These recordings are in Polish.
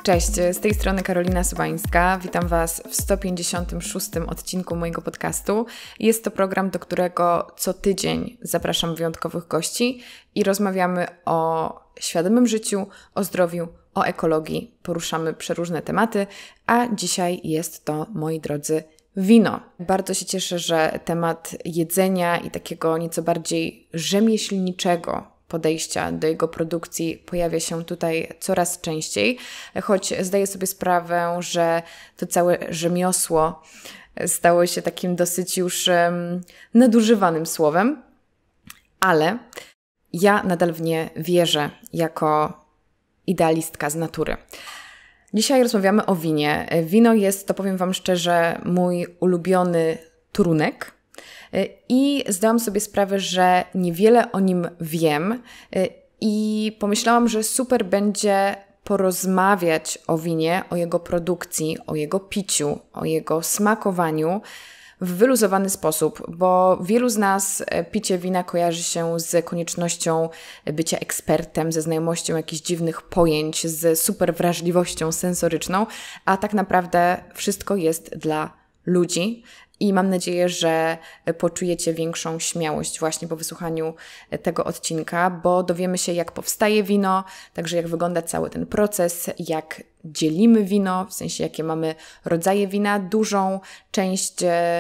Cześć, z tej strony Karolina Sobańska. Witam Was w 156. odcinku mojego podcastu. Jest to program, do którego co tydzień zapraszam wyjątkowych gości i rozmawiamy o świadomym życiu, o zdrowiu, o ekologii. Poruszamy przeróżne tematy, a dzisiaj jest to, moi drodzy, wino. Bardzo się cieszę, że temat jedzenia i takiego nieco bardziej rzemieślniczego podejścia do jego produkcji pojawia się tutaj coraz częściej, choć zdaję sobie sprawę, że to całe rzemiosło stało się takim dosyć już nadużywanym słowem, ale ja nadal w nie wierzę jako idealistka z natury. Dzisiaj rozmawiamy o winie. Wino jest, to powiem Wam szczerze, mój ulubiony trunek. I zdałam sobie sprawę, że niewiele o nim wiem i pomyślałam, że super będzie porozmawiać o winie, o jego produkcji, o jego piciu, o jego smakowaniu w wyluzowany sposób, bo wielu z nas picie wina kojarzy się z koniecznością bycia ekspertem, ze znajomością jakichś dziwnych pojęć, z super wrażliwością sensoryczną, a tak naprawdę wszystko jest dla ludzi. I mam nadzieję, że poczujecie większą śmiałość właśnie po wysłuchaniu tego odcinka, bo dowiemy się, jak powstaje wino, także jak wygląda cały ten proces, jak dzielimy wino, w sensie jakie mamy rodzaje wina. Dużą część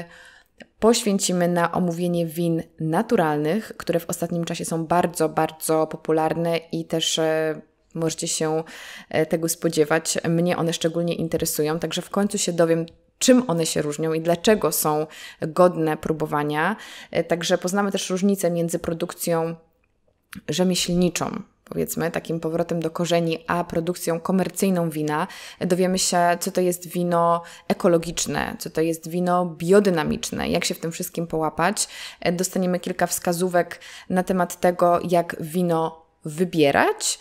poświęcimy na omówienie win naturalnych, które w ostatnim czasie są bardzo, bardzo popularne i też możecie się tego spodziewać. Mnie one szczególnie interesują, także w końcu się dowiem, czym one się różnią i dlaczego są godne próbowania. Także poznamy też różnicę między produkcją rzemieślniczą, powiedzmy, takim powrotem do korzeni, a produkcją komercyjną wina. Dowiemy się, co to jest wino ekologiczne, co to jest wino biodynamiczne, jak się w tym wszystkim połapać. Dostaniemy kilka wskazówek na temat tego, jak wino wybierać.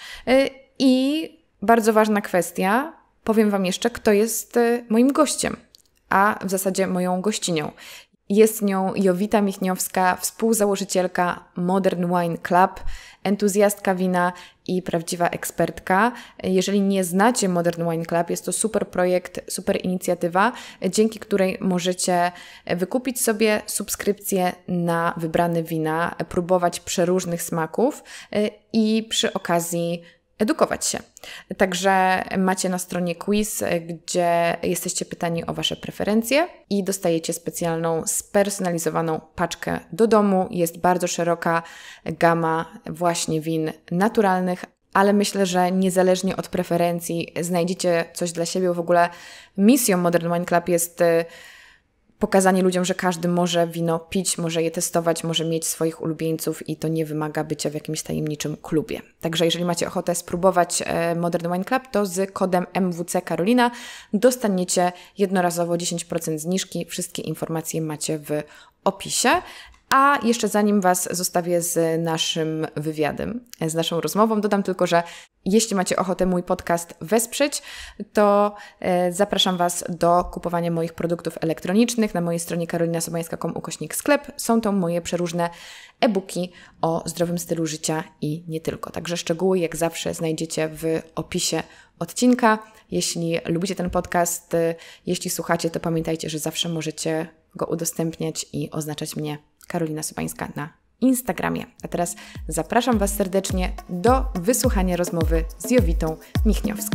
I bardzo ważna kwestia, powiem Wam jeszcze, kto jest moim gościem, a w zasadzie moją gościnią. Jest nią Jowita Michniowska, współzałożycielka Modern Wine Club, entuzjastka wina i prawdziwa ekspertka. Jeżeli nie znacie Modern Wine Club, jest to super projekt, super inicjatywa, dzięki której możecie wykupić sobie subskrypcję na wybrane wina, próbować przeróżnych smaków i przy okazji edukować się. Także macie na stronie quiz, gdzie jesteście pytani o Wasze preferencje i dostajecie specjalną, spersonalizowaną paczkę do domu. Jest bardzo szeroka gama właśnie win naturalnych, ale myślę, że niezależnie od preferencji znajdziecie coś dla siebie. W ogóle misją Modern Wine Club jest pokazanie ludziom, że każdy może wino pić, może je testować, może mieć swoich ulubieńców i to nie wymaga bycia w jakimś tajemniczym klubie. Także jeżeli macie ochotę spróbować Modern Wine Club, to z kodem MWC Karolina dostaniecie jednorazowo 10% zniżki. Wszystkie informacje macie w opisie. A jeszcze zanim Was zostawię z naszym wywiadem, z naszą rozmową, dodam tylko, że jeśli macie ochotę mój podcast wesprzeć, to zapraszam Was do kupowania moich produktów elektronicznych na mojej stronie karolinasobańska.com/sklep. Są to moje przeróżne e-booki o zdrowym stylu życia i nie tylko. Także szczegóły jak zawsze znajdziecie w opisie odcinka. Jeśli lubicie ten podcast, jeśli słuchacie, to pamiętajcie, że zawsze możecie go udostępniać i oznaczać mnie Karolina Sobańska na Instagramie. A teraz zapraszam Was serdecznie do wysłuchania rozmowy z Jowitą Michniowską.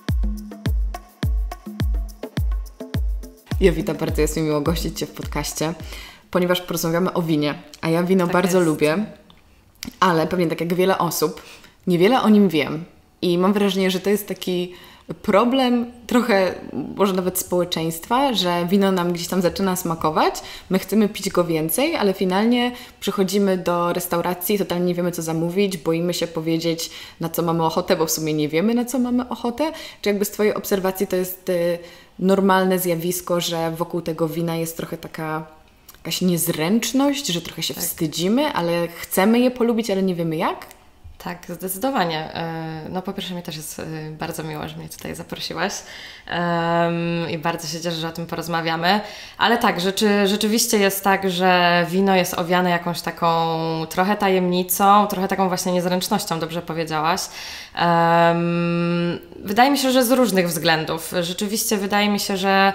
Jowita, bardzo jest mi miło gościć Cię w podcaście, ponieważ porozmawiamy o winie, a ja wino bardzo lubię, ale pewnie tak jak wiele osób, niewiele o nim wiem i mam wrażenie, że to jest taki problem trochę może nawet społeczeństwa, że wino nam gdzieś tam zaczyna smakować, my chcemy pić go więcej, ale finalnie przychodzimy do restauracji, totalnie nie wiemy co zamówić, boimy się powiedzieć na co mamy ochotę, bo w sumie nie wiemy na co mamy ochotę. Czy jakby z Twojej obserwacji to jest normalne zjawisko, że wokół tego wina jest trochę jakaś niezręczność, że trochę się wstydzimy, ale chcemy je polubić, ale nie wiemy jak? Tak, zdecydowanie. No po pierwsze mi też jest bardzo miło, że mnie tutaj zaprosiłaś i bardzo się cieszę, że o tym porozmawiamy. Ale tak, rzeczywiście jest tak, że wino jest owiane jakąś taką trochę tajemnicą, trochę taką właśnie niezręcznością, dobrze powiedziałaś. Wydaje mi się, że z różnych względów. Rzeczywiście wydaje mi się, że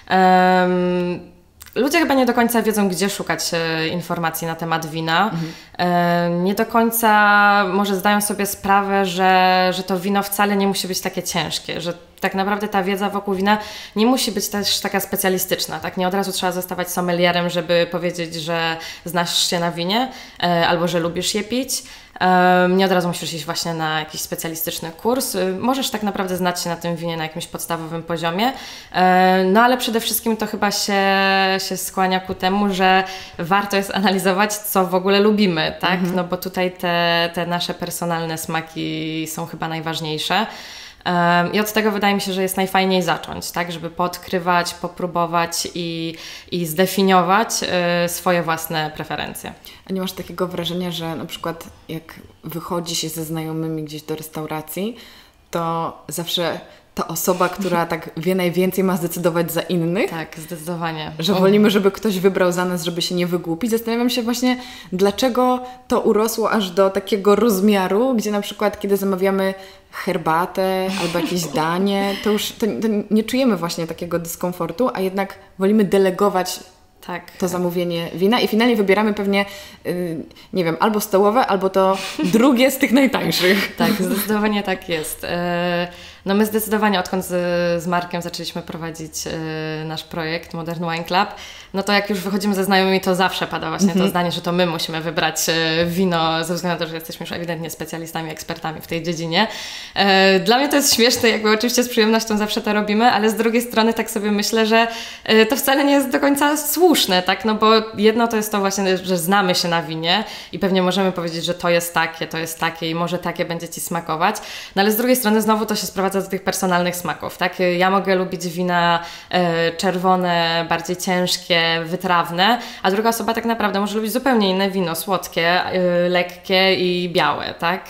ludzie chyba nie do końca wiedzą, gdzie szukać informacji na temat wina. Nie do końca może zdają sobie sprawę, że to wino wcale nie musi być takie ciężkie, że tak naprawdę ta wiedza wokół wina nie musi być też taka specjalistyczna. Tak? Nie od razu trzeba zostawać sommelierem, żeby powiedzieć, że znasz się na winie albo że lubisz je pić. Nie od razu musisz iść właśnie na jakiś specjalistyczny kurs. Możesz tak naprawdę znać się na tym winie na jakimś podstawowym poziomie, no ale przede wszystkim to chyba się skłania ku temu, że warto jest analizować, co w ogóle lubimy, tak? No bo tutaj te nasze personalne smaki są chyba najważniejsze. I od tego wydaje mi się, że jest najfajniej zacząć, tak, żeby poodkrywać, popróbować i zdefiniować swoje własne preferencje. A nie masz takiego wrażenia, że na przykład jak wychodzi się ze znajomymi gdzieś do restauracji, to zawsze ta osoba, która tak wie najwięcej, ma zdecydować za innych? Tak, zdecydowanie. Że wolimy, żeby ktoś wybrał za nas, żeby się nie wygłupić. Zastanawiam się właśnie, dlaczego to urosło aż do takiego rozmiaru, gdzie na przykład, kiedy zamawiamy herbatę albo jakieś danie, to już to nie czujemy właśnie takiego dyskomfortu, a jednak wolimy delegować to zamówienie wina i finalnie wybieramy pewnie, nie wiem, albo stołowe, albo to drugie z tych najtańszych. Tak, zdecydowanie tak jest. No my zdecydowanie, odkąd z Markiem zaczęliśmy prowadzić nasz projekt Modern Wine Club, no to jak już wychodzimy ze znajomymi, to zawsze pada właśnie to zdanie, że to my musimy wybrać wino, ze względu na to, że jesteśmy już ewidentnie specjalistami, ekspertami w tej dziedzinie. Dla mnie to jest śmieszne, jakby oczywiście z przyjemnością zawsze to robimy, ale z drugiej strony tak sobie myślę, że to wcale nie jest do końca słuszne, tak? No bo jedno to jest to właśnie, że znamy się na winie i pewnie możemy powiedzieć, że to jest takie i może takie będzie Ci smakować, no ale z drugiej strony znowu to się sprowadza do tych personalnych smaków, tak? Ja mogę lubić wina czerwone, bardziej ciężkie, wytrawne, a druga osoba tak naprawdę może lubić zupełnie inne wino, słodkie, lekkie i białe, tak?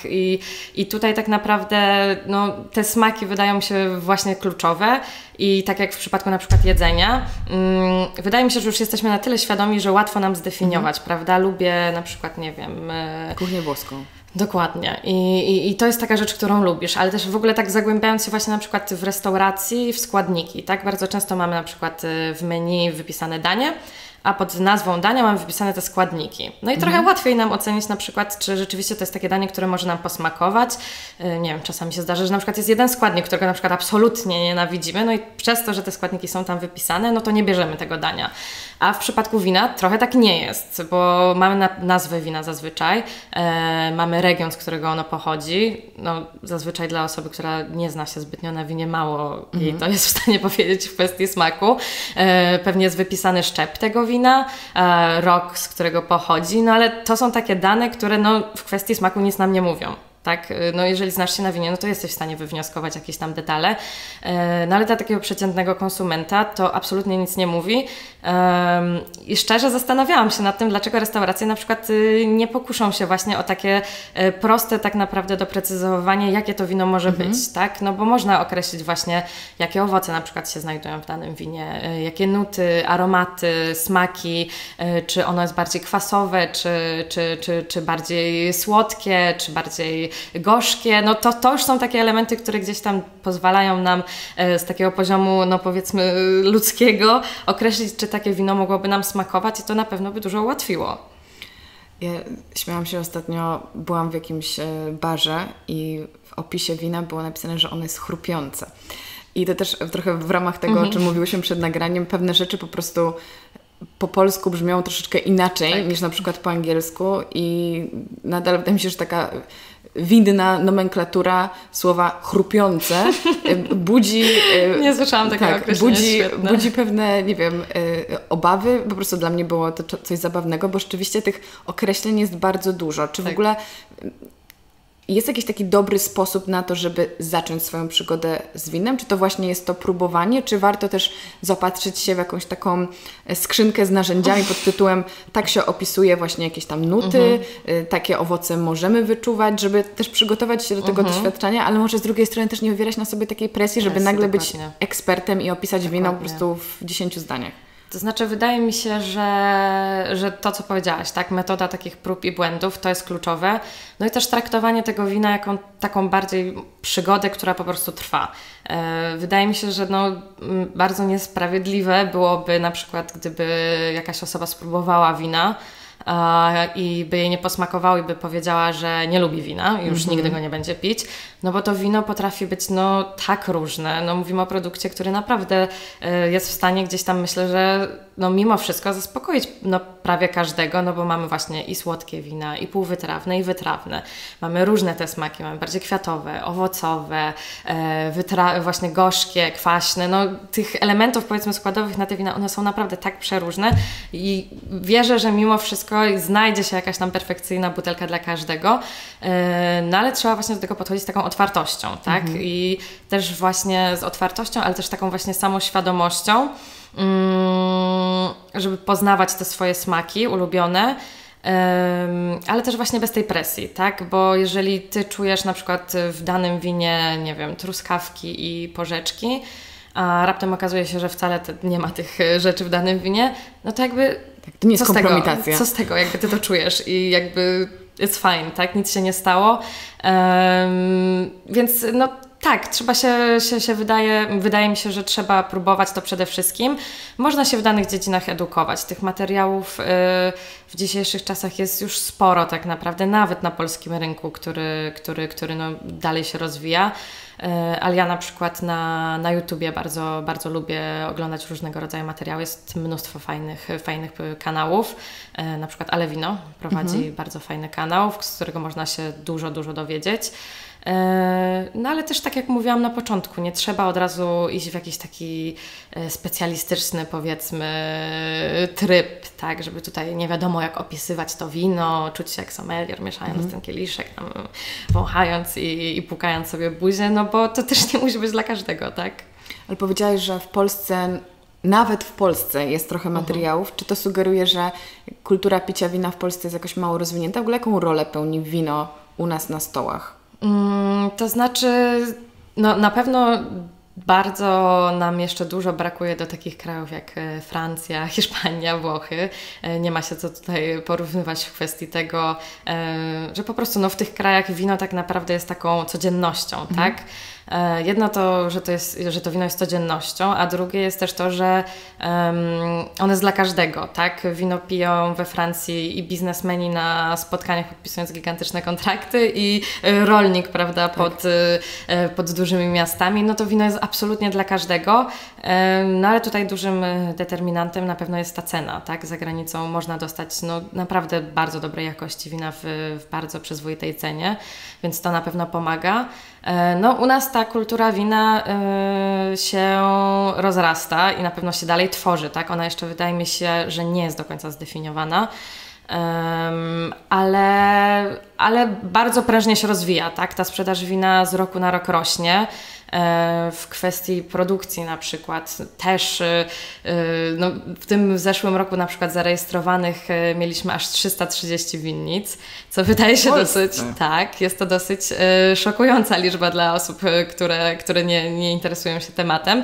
I tutaj tak naprawdę no, te smaki wydają mi się właśnie kluczowe i tak jak w przypadku na przykład jedzenia, wydaje mi się, że już jesteśmy na tyle świadomi, że łatwo nam zdefiniować, prawda? Lubię na przykład, nie wiem... kuchnię włoską. Dokładnie. I to jest taka rzecz, którą lubisz, ale też w ogóle tak zagłębiając się właśnie na przykład w restauracji, w składniki, tak? Bardzo często mamy na przykład w menu wypisane danie, a pod nazwą dania mamy wypisane te składniki. No i trochę łatwiej nam ocenić na przykład, czy rzeczywiście to jest takie danie, które może nam posmakować. Nie wiem, czasami się zdarza, że na przykład jest jeden składnik, którego na przykład absolutnie nienawidzimy, no i przez to, że te składniki są tam wypisane, no to nie bierzemy tego dania. A w przypadku wina trochę tak nie jest, bo mamy nazwę wina zazwyczaj, mamy region, z którego ono pochodzi. No, zazwyczaj dla osoby, która nie zna się zbytnio na winie, mało jej to jest w stanie powiedzieć w kwestii smaku. Pewnie jest wypisany szczep tego wina, rok, z którego pochodzi, no ale to są takie dane, które no, w kwestii smaku nic nam nie mówią. Tak? No jeżeli znasz się na winie, no to jesteś w stanie wywnioskować jakieś tam detale, no ale dla takiego przeciętnego konsumenta to absolutnie nic nie mówi i szczerze zastanawiałam się nad tym, dlaczego restauracje na przykład nie pokuszą się właśnie o takie proste tak naprawdę doprecyzowanie, jakie to wino może być, tak? No bo można określić właśnie, jakie owoce na przykład się znajdują w danym winie, jakie nuty, aromaty, smaki, czy ono jest bardziej kwasowe, czy bardziej słodkie, czy bardziej gorzkie, no to już są takie elementy, które gdzieś tam pozwalają nam z takiego poziomu, no powiedzmy ludzkiego określić, czy takie wino mogłoby nam smakować i to na pewno by dużo ułatwiło. Ja śmiałam się ostatnio, byłam w jakimś barze i w opisie wina było napisane, że ono jest chrupiące. I to też trochę w ramach tego, o czym mówiłyśmy przed nagraniem, pewne rzeczy po prostu po polsku brzmią troszeczkę inaczej niż na przykład po angielsku i nadal wydaje mi się, że taka winna nomenklatura słowa chrupiące budzi... Nie słyszałam takiego określenia, budzi pewne, nie wiem, obawy. Po prostu dla mnie było to coś zabawnego, bo rzeczywiście tych określeń jest bardzo dużo. Czy w ogóle... jest jakiś taki dobry sposób na to, żeby zacząć swoją przygodę z winem? Czy to właśnie jest to próbowanie, czy warto też zapatrzyć się w jakąś taką skrzynkę z narzędziami pod tytułem tak się opisuje właśnie jakieś tam nuty, takie owoce możemy wyczuwać, żeby też przygotować się do tego doświadczenia, ale może z drugiej strony też nie wywierać na sobie takiej presji, żeby nagle być ekspertem i opisać wino po prostu w 10 zdaniach. To znaczy, wydaje mi się, że to, co powiedziałaś, tak, metoda takich prób i błędów, to jest kluczowe. No i też traktowanie tego wina jako taką bardziej przygodę, która po prostu trwa. Wydaje mi się, że bardzo niesprawiedliwe byłoby na przykład, gdyby jakaś osoba spróbowała wina i by jej nie posmakowało i by powiedziała, że nie lubi wina i już nigdy go nie będzie pić, no bo to wino potrafi być tak różne. No mówimy o produkcie, który naprawdę jest w stanie gdzieś tam, myślę, że mimo wszystko zaspokoić prawie każdego, bo mamy właśnie i słodkie wina, i półwytrawne, i wytrawne. Mamy różne te smaki, mamy bardziej kwiatowe, owocowe, właśnie gorzkie, kwaśne. Tych elementów, powiedzmy, składowych na te wina, one są naprawdę tak przeróżne i wierzę, że mimo wszystko znajdzie się jakaś tam perfekcyjna butelka dla każdego, ale trzeba właśnie do tego podchodzić z taką otwartością, tak? I też właśnie z otwartością, ale też taką właśnie samoświadomością, żeby poznawać te swoje smaki ulubione, ale też właśnie bez tej presji, tak? Bo jeżeli Ty czujesz na przykład w danym winie, nie wiem, truskawki i porzeczki, a raptem okazuje się, że wcale nie ma tych rzeczy w danym winie, no to jakby... Tak, to nie jest kompromitacja. Co z tego, jakby Ty to czujesz i jakby it's fine, tak? Nic się nie stało. Więc tak, trzeba wydaje mi się, że trzeba próbować to przede wszystkim. Można się w danych dziedzinach edukować. Tych materiałów w dzisiejszych czasach jest już sporo tak naprawdę, nawet na polskim rynku, który dalej się rozwija. Ale ja na przykład na YouTubie bardzo, bardzo lubię oglądać różnego rodzaju materiały. Jest mnóstwo fajnych kanałów. Na przykład Alewino prowadzi bardzo fajny kanał, z którego można się dużo dowiedzieć. Ale też tak jak mówiłam na początku, nie trzeba od razu iść w jakiś taki specjalistyczny, powiedzmy, tryb, tak, żeby tutaj nie wiadomo jak opisywać to wino, czuć się jak sommelier, mieszając ten kieliszek, tam, wąchając i pukając sobie buzię, bo to też nie musi być dla każdego, tak? Ale powiedziałaś, że w Polsce, nawet w Polsce jest trochę materiałów. Czy to sugeruje, że kultura picia wina w Polsce jest jakoś mało rozwinięta? W ogóle jaką rolę pełni wino u nas na stołach? To znaczy, na pewno bardzo nam jeszcze dużo brakuje do takich krajów jak Francja, Hiszpania, Włochy. Nie ma się co tutaj porównywać w kwestii tego, że po prostu w tych krajach wino tak naprawdę jest taką codziennością, tak? Jedno to, że to wino jest codziennością, a drugie jest też to, że ono jest dla każdego, tak? Wino piją we Francji i biznesmeni na spotkaniach podpisując gigantyczne kontrakty i rolnik, prawda, pod dużymi miastami. To wino jest absolutnie dla każdego, ale tutaj dużym determinantem na pewno jest ta cena, tak? Za granicą można dostać naprawdę bardzo dobrej jakości wina w bardzo przyzwoitej cenie, więc to na pewno pomaga. U nas ta kultura wina się rozrasta i na pewno się dalej tworzy, tak? Ona jeszcze wydaje mi się, że nie jest do końca zdefiniowana, ale bardzo prężnie się rozwija, tak? Ta sprzedaż wina z roku na rok rośnie. W kwestii produkcji na przykład też w tym zeszłym roku na przykład zarejestrowanych mieliśmy aż 330 winnic, co wydaje się jest to dosyć szokująca liczba dla osób, które nie interesują się tematem.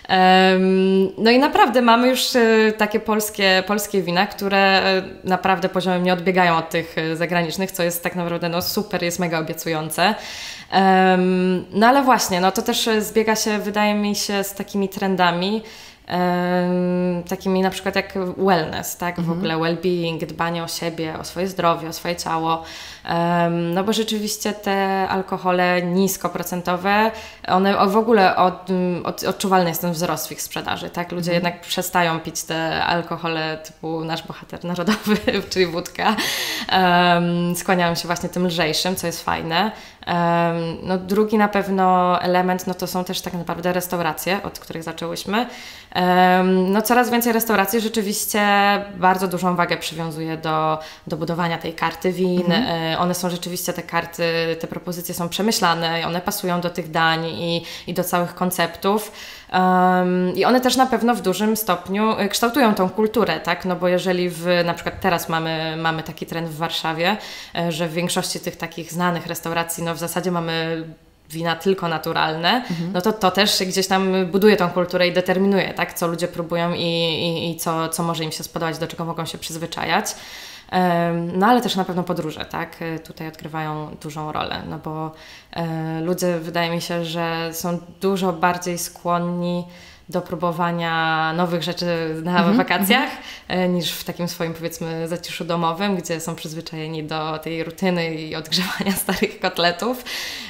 I naprawdę mamy już takie polskie wina, które naprawdę poziomem nie odbiegają od tych zagranicznych, co jest tak naprawdę super, jest mega obiecujące. Ale właśnie, to też zbiega się, wydaje mi się, z takimi trendami, takimi na przykład jak wellness, tak? W ogóle well-being, dbanie o siebie, o swoje zdrowie, o swoje ciało. Bo rzeczywiście te alkohole niskoprocentowe, one w ogóle odczuwalny jest ten wzrost w ich sprzedaży, tak? Ludzie jednak przestają pić te alkohole typu nasz bohater narodowy, czyli wódka. Skłaniają się właśnie tym lżejszym, co jest fajne. Drugi na pewno element, to są też tak naprawdę restauracje, od których zaczęłyśmy. Coraz więcej restauracji rzeczywiście bardzo dużą wagę przywiązuje do budowania tej karty win, one są rzeczywiście, te karty, te propozycje są przemyślane i one pasują do tych dań i do całych konceptów. I one też na pewno w dużym stopniu kształtują tą kulturę, tak? No bo jeżeli na przykład teraz mamy taki trend w Warszawie, że w większości tych takich znanych restauracji, no w zasadzie mamy wina tylko naturalne, no to też gdzieś tam buduje tą kulturę i determinuje, tak? Co ludzie próbują i co może im się spodobać, do czego mogą się przyzwyczajać. No ale też na pewno podróże, tak? Tutaj odgrywają dużą rolę, no bo ludzie, wydaje mi się, że są dużo bardziej skłonni do próbowania nowych rzeczy na wakacjach niż w takim swoim, powiedzmy, zaciszu domowym, gdzie są przyzwyczajeni do tej rutyny i odgrzewania starych kotletów.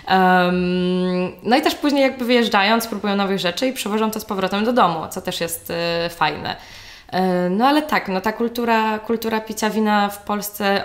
No i też później jakby wyjeżdżając próbują nowych rzeczy i przywożą to z powrotem do domu, co też jest fajne. No ale tak, no ta kultura picia wina w Polsce,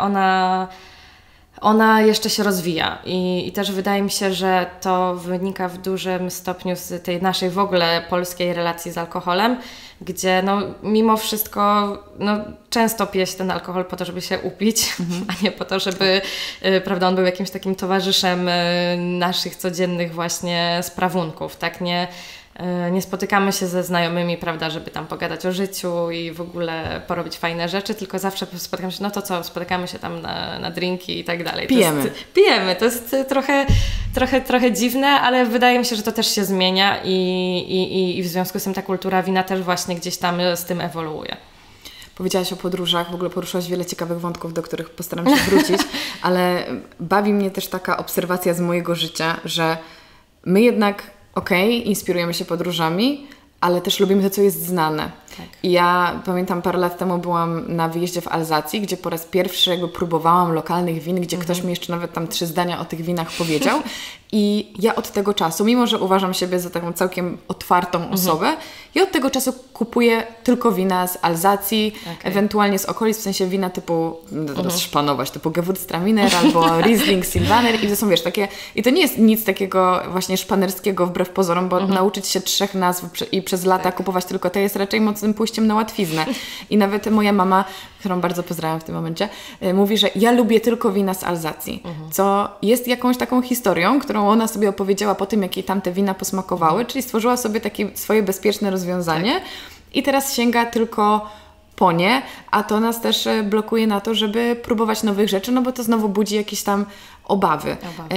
ona jeszcze się rozwija i też wydaje mi się, że to wynika w dużym stopniu z tej naszej w ogóle polskiej relacji z alkoholem, gdzie no mimo wszystko no, często pije się ten alkohol po to, żeby się upić, a nie po to, żeby prawda, on był jakimś takim towarzyszem naszych codziennych właśnie sprawunków, tak? Nie spotykamy się ze znajomymi, prawda, żeby tam pogadać o życiu i w ogóle porobić fajne rzeczy, tylko zawsze spotykamy się, no to co, spotykamy się tam na drinki i tak dalej. Pijemy. To jest trochę dziwne, ale wydaje mi się, że to też się zmienia i w związku z tym ta kultura wina też właśnie gdzieś tam z tym ewoluuje. Powiedziałaś o podróżach, w ogóle poruszyłaś wiele ciekawych wątków, do których postaram się wrócić, ale bawi mnie też taka obserwacja z mojego życia, że my jednak inspirujemy się podróżami, ale też lubimy to, co jest znane. Tak. I ja pamiętam, parę lat temu byłam na wyjeździe w Alzacji, gdzie po raz pierwszy jakby próbowałam lokalnych win, gdzie ktoś mi jeszcze nawet tam 3 zdania o tych winach powiedział. I ja od tego czasu, mimo że uważam siebie za taką całkiem otwartą osobę, ja od tego czasu kupuję tylko wina z Alzacji, ewentualnie z okolic, w sensie wina typu, teraz szpanować, typu Gewürztraminer albo Riesling, Silvaner i to są, wiesz, takie, i to nie jest nic takiego właśnie szpanerskiego wbrew pozorom, bo nauczyć się 3 nazw i przez lata kupować tylko te jest raczej mocnym pójściem na łatwiznę. I nawet moja mama, którą bardzo pozdrawiam w tym momencie, mówi, że ja lubię tylko wina z Alzacji, co jest jakąś taką historią, którą ona sobie opowiedziała po tym, jak jej tamte wina posmakowały, czyli stworzyła sobie takie swoje bezpieczne rozwiązanie i teraz sięga tylko po nie, a to nas też blokuje na to, żeby próbować nowych rzeczy, no bo to znowu budzi jakieś tam obawy.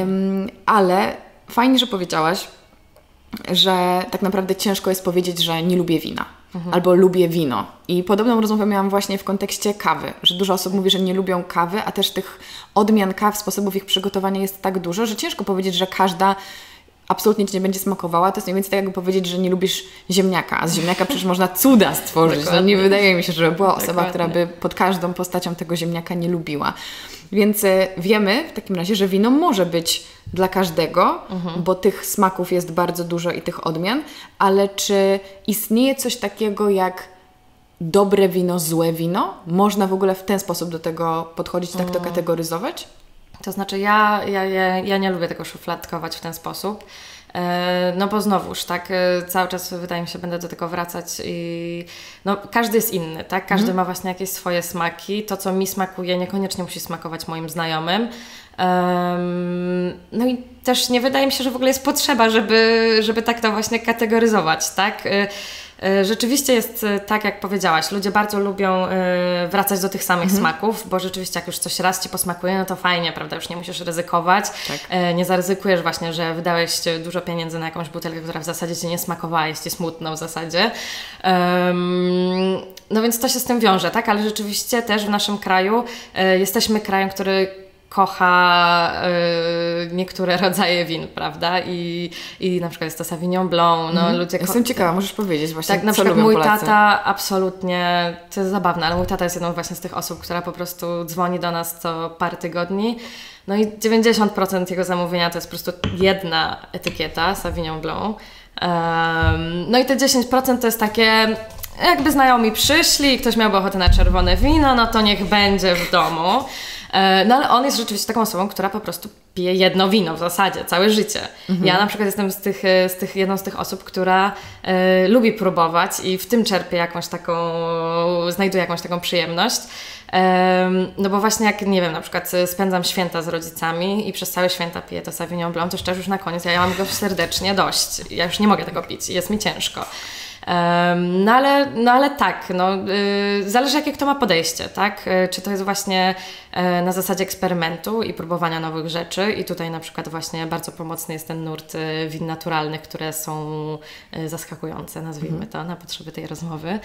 Ale fajnie, że powiedziałaś, że tak naprawdę ciężko jest powiedzieć, że nie lubię wina. Albo lubię wino. I podobną rozmowę miałam właśnie w kontekście kawy, że dużo osób mówi, że nie lubią kawy, a też tych odmian kaw, sposobów ich przygotowania jest tak dużo, że ciężko powiedzieć, że każda absolutnie Ci nie będzie smakowała. To jest mniej więcej tak, jakby powiedzieć, że nie lubisz ziemniaka, a z ziemniaka przecież można cuda stworzyć. No, nie wydaje mi się, że była osoba, która by pod każdą postacią tego ziemniaka nie lubiła. Więc wiemy w takim razie, że wino może być dla każdego, bo tych smaków jest bardzo dużo i tych odmian, ale czy istnieje coś takiego jak dobre wino, złe wino? Można w ogóle w ten sposób do tego podchodzić, tak to kategoryzować? To znaczy ja nie lubię tego szufladkować w ten sposób, no bo znowuż, tak, cały czas wydaje mi się, będę do tego wracać i no każdy jest inny, tak, każdy ma właśnie jakieś swoje smaki, to co mi smakuje niekoniecznie musi smakować moim znajomym, no i też nie wydaje mi się, że w ogóle jest potrzeba, żeby tak to właśnie kategoryzować, tak. Rzeczywiście jest tak, jak powiedziałaś, ludzie bardzo lubią wracać do tych samych smaków, bo rzeczywiście jak już coś raz Ci posmakuje, no to fajnie, prawda, już nie musisz ryzykować, nie zaryzykujesz właśnie, że wydałeś dużo pieniędzy na jakąś butelkę, która w zasadzie Ci nie smakowała, jest Ci smutno w zasadzie. No więc to się z tym wiąże, tak, ale rzeczywiście też w naszym kraju jesteśmy krajem, który kocha niektóre rodzaje win, prawda? I na przykład jest to Sauvignon Blanc. No, ludzie Jestem ciekawa, możesz powiedzieć właśnie, tak, na co przykład lubią mój Polacy. tata absolutnie, to jest zabawne, ale mój tata jest jedną właśnie z tych osób, która po prostu dzwoni do nas co parę tygodni. No i 90% jego zamówienia to jest po prostu jedna etykieta Sauvignon Blanc. No i te 10% to jest takie, jakby znajomi przyszli i ktoś miałby ochotę na czerwone wino, no to niech będzie w domu. No ale on jest rzeczywiście taką osobą, która po prostu pije jedno wino w zasadzie, całe życie. Ja na przykład jestem jedną z tych osób, która lubi próbować i w tym czerpię znajduję jakąś taką przyjemność. No bo właśnie jak, nie wiem, na przykład spędzam święta z rodzicami i przez całe święta piję to Sauvignon Blanc, to szczerze już na koniec ja mam go serdecznie dość. Ja już nie mogę tego pić i jest mi ciężko. No ale tak, zależy jakie kto ma podejście, tak? Czy to jest właśnie na zasadzie eksperymentu i próbowania nowych rzeczy i tutaj na przykład właśnie bardzo pomocny jest ten nurt win naturalnych, które są zaskakujące, nazwijmy to, na potrzeby tej rozmowy.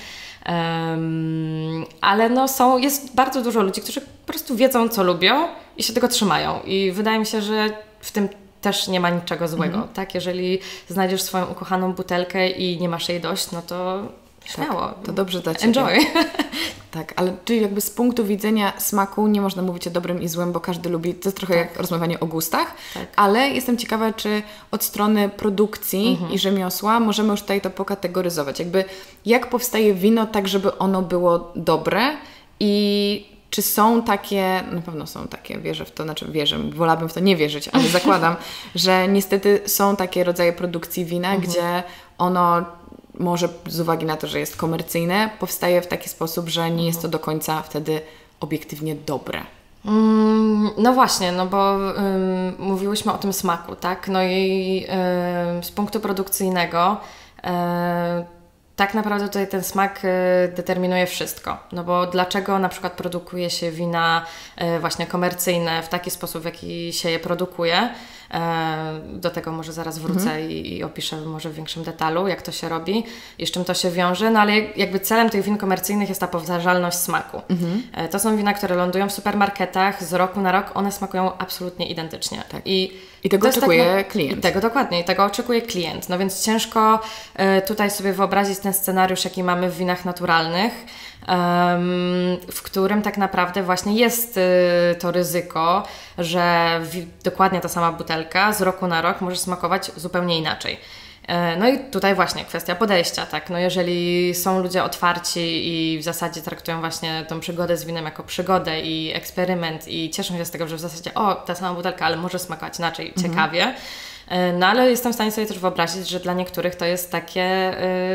Ale jest bardzo dużo ludzi, którzy po prostu wiedzą, co lubią i się tego trzymają i wydaje mi się, że w tym też nie ma niczego złego, tak? Jeżeli znajdziesz swoją ukochaną butelkę i nie masz jej dość, no to śmiało. Tak, to dobrze dla Ciebie. Enjoy. Tak, ale czyli jakby z punktu widzenia smaku nie można mówić o dobrym i złym, bo każdy lubi, to jest trochę jak rozmawianie o gustach, ale jestem ciekawa, czy od strony produkcji i rzemiosła możemy już tutaj to pokategoryzować. Jakby jak powstaje wino tak, żeby ono było dobre i czy są takie, na pewno są takie, wierzę w to, wolałabym w to nie wierzyć, ale zakładam, że niestety są takie rodzaje produkcji wina, gdzie ono może z uwagi na to, że jest komercyjne, powstaje w taki sposób, że nie jest to do końca wtedy obiektywnie dobre. No właśnie, bo mówiłyśmy o tym smaku, tak? No i z punktu produkcyjnego tak naprawdę tutaj ten smak determinuje wszystko. No bo dlaczego na przykład produkuje się wina właśnie komercyjne w taki sposób, w jaki się je produkuje? Do tego może zaraz wrócę i opiszę może w większym detalu, jak to się robi i z czym to się wiąże, no ale jakby celem tych win komercyjnych jest ta powtarzalność smaku. To są wina, które lądują w supermarketach z roku na rok, one smakują absolutnie identycznie. Tak. I tego oczekuje klient. I tego oczekuje klient. No więc ciężko tutaj sobie wyobrazić ten scenariusz, jaki mamy w winach naturalnych, w którym tak naprawdę właśnie jest to ryzyko, że dokładnie ta sama butelka z roku na rok może smakować zupełnie inaczej. No i tutaj właśnie kwestia podejścia, tak? No jeżeli są ludzie otwarci i w zasadzie traktują właśnie tą przygodę z winem jako przygodę i eksperyment i cieszą się z tego, że w zasadzie ta sama butelka, ale może smakować inaczej, ciekawie. No ale jestem w stanie sobie też wyobrazić, że dla niektórych to jest takie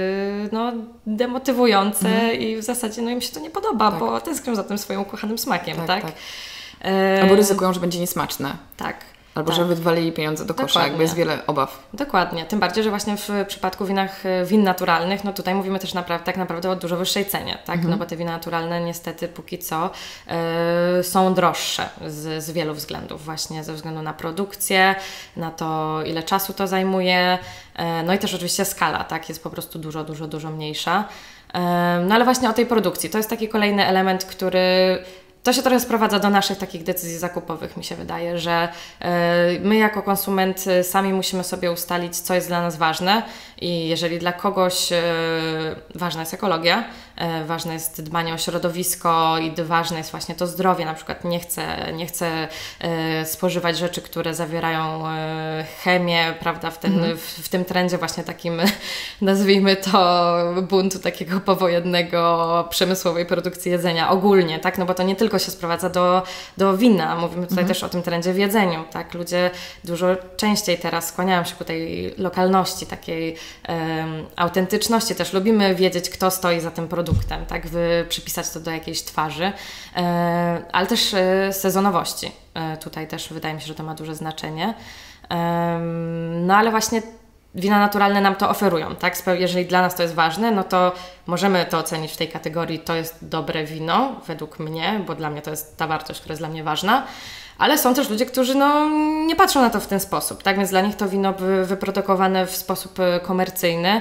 demotywujące i w zasadzie im się to nie podoba, bo tęsknią za tym swoim ukochanym smakiem, tak? Albo ryzykują, że będzie niesmaczne. Tak. Albo że wywalili pieniądze do kosza, jakby jest wiele obaw. Dokładnie. Tym bardziej, że właśnie w przypadku win naturalnych, no tutaj mówimy też tak naprawdę o dużo wyższej cenie, tak? No bo te wina naturalne niestety póki co są droższe z wielu względów. Właśnie ze względu na produkcję, na to ile czasu to zajmuje, no i też oczywiście skala, tak? Jest po prostu dużo mniejsza. No ale właśnie o tej produkcji. To jest taki kolejny element, który to się trochę sprowadza do naszych takich decyzji zakupowych, mi się wydaje, że my jako konsument sami musimy sobie ustalić, co jest dla nas ważne i jeżeli dla kogoś ważna jest ekologia, ważne jest dbanie o środowisko i ważne jest właśnie to zdrowie, na przykład nie chcę spożywać rzeczy, które zawierają chemię, prawda, w tym trendzie właśnie takim, nazwijmy to, buntu takiego powojennego, przemysłowej produkcji jedzenia ogólnie, tak, no bo to nie tylko się sprowadza do wina, mówimy tutaj też o tym trendzie w jedzeniu, tak, ludzie dużo częściej teraz skłaniają się ku tej lokalności, takiej autentyczności, też lubimy wiedzieć, kto stoi za tym produktem, tak, przypisać to do jakiejś twarzy, ale też sezonowości, tutaj też wydaje mi się, że to ma duże znaczenie, no ale właśnie wina naturalne nam to oferują, tak? Jeżeli dla nas to jest ważne, no to możemy to ocenić w tej kategorii, to jest dobre wino, według mnie, bo dla mnie to jest ta wartość, która jest dla mnie ważna, ale są też ludzie, którzy nie patrzą na to w ten sposób, tak? Więc dla nich to wino wyprodukowane w sposób komercyjny,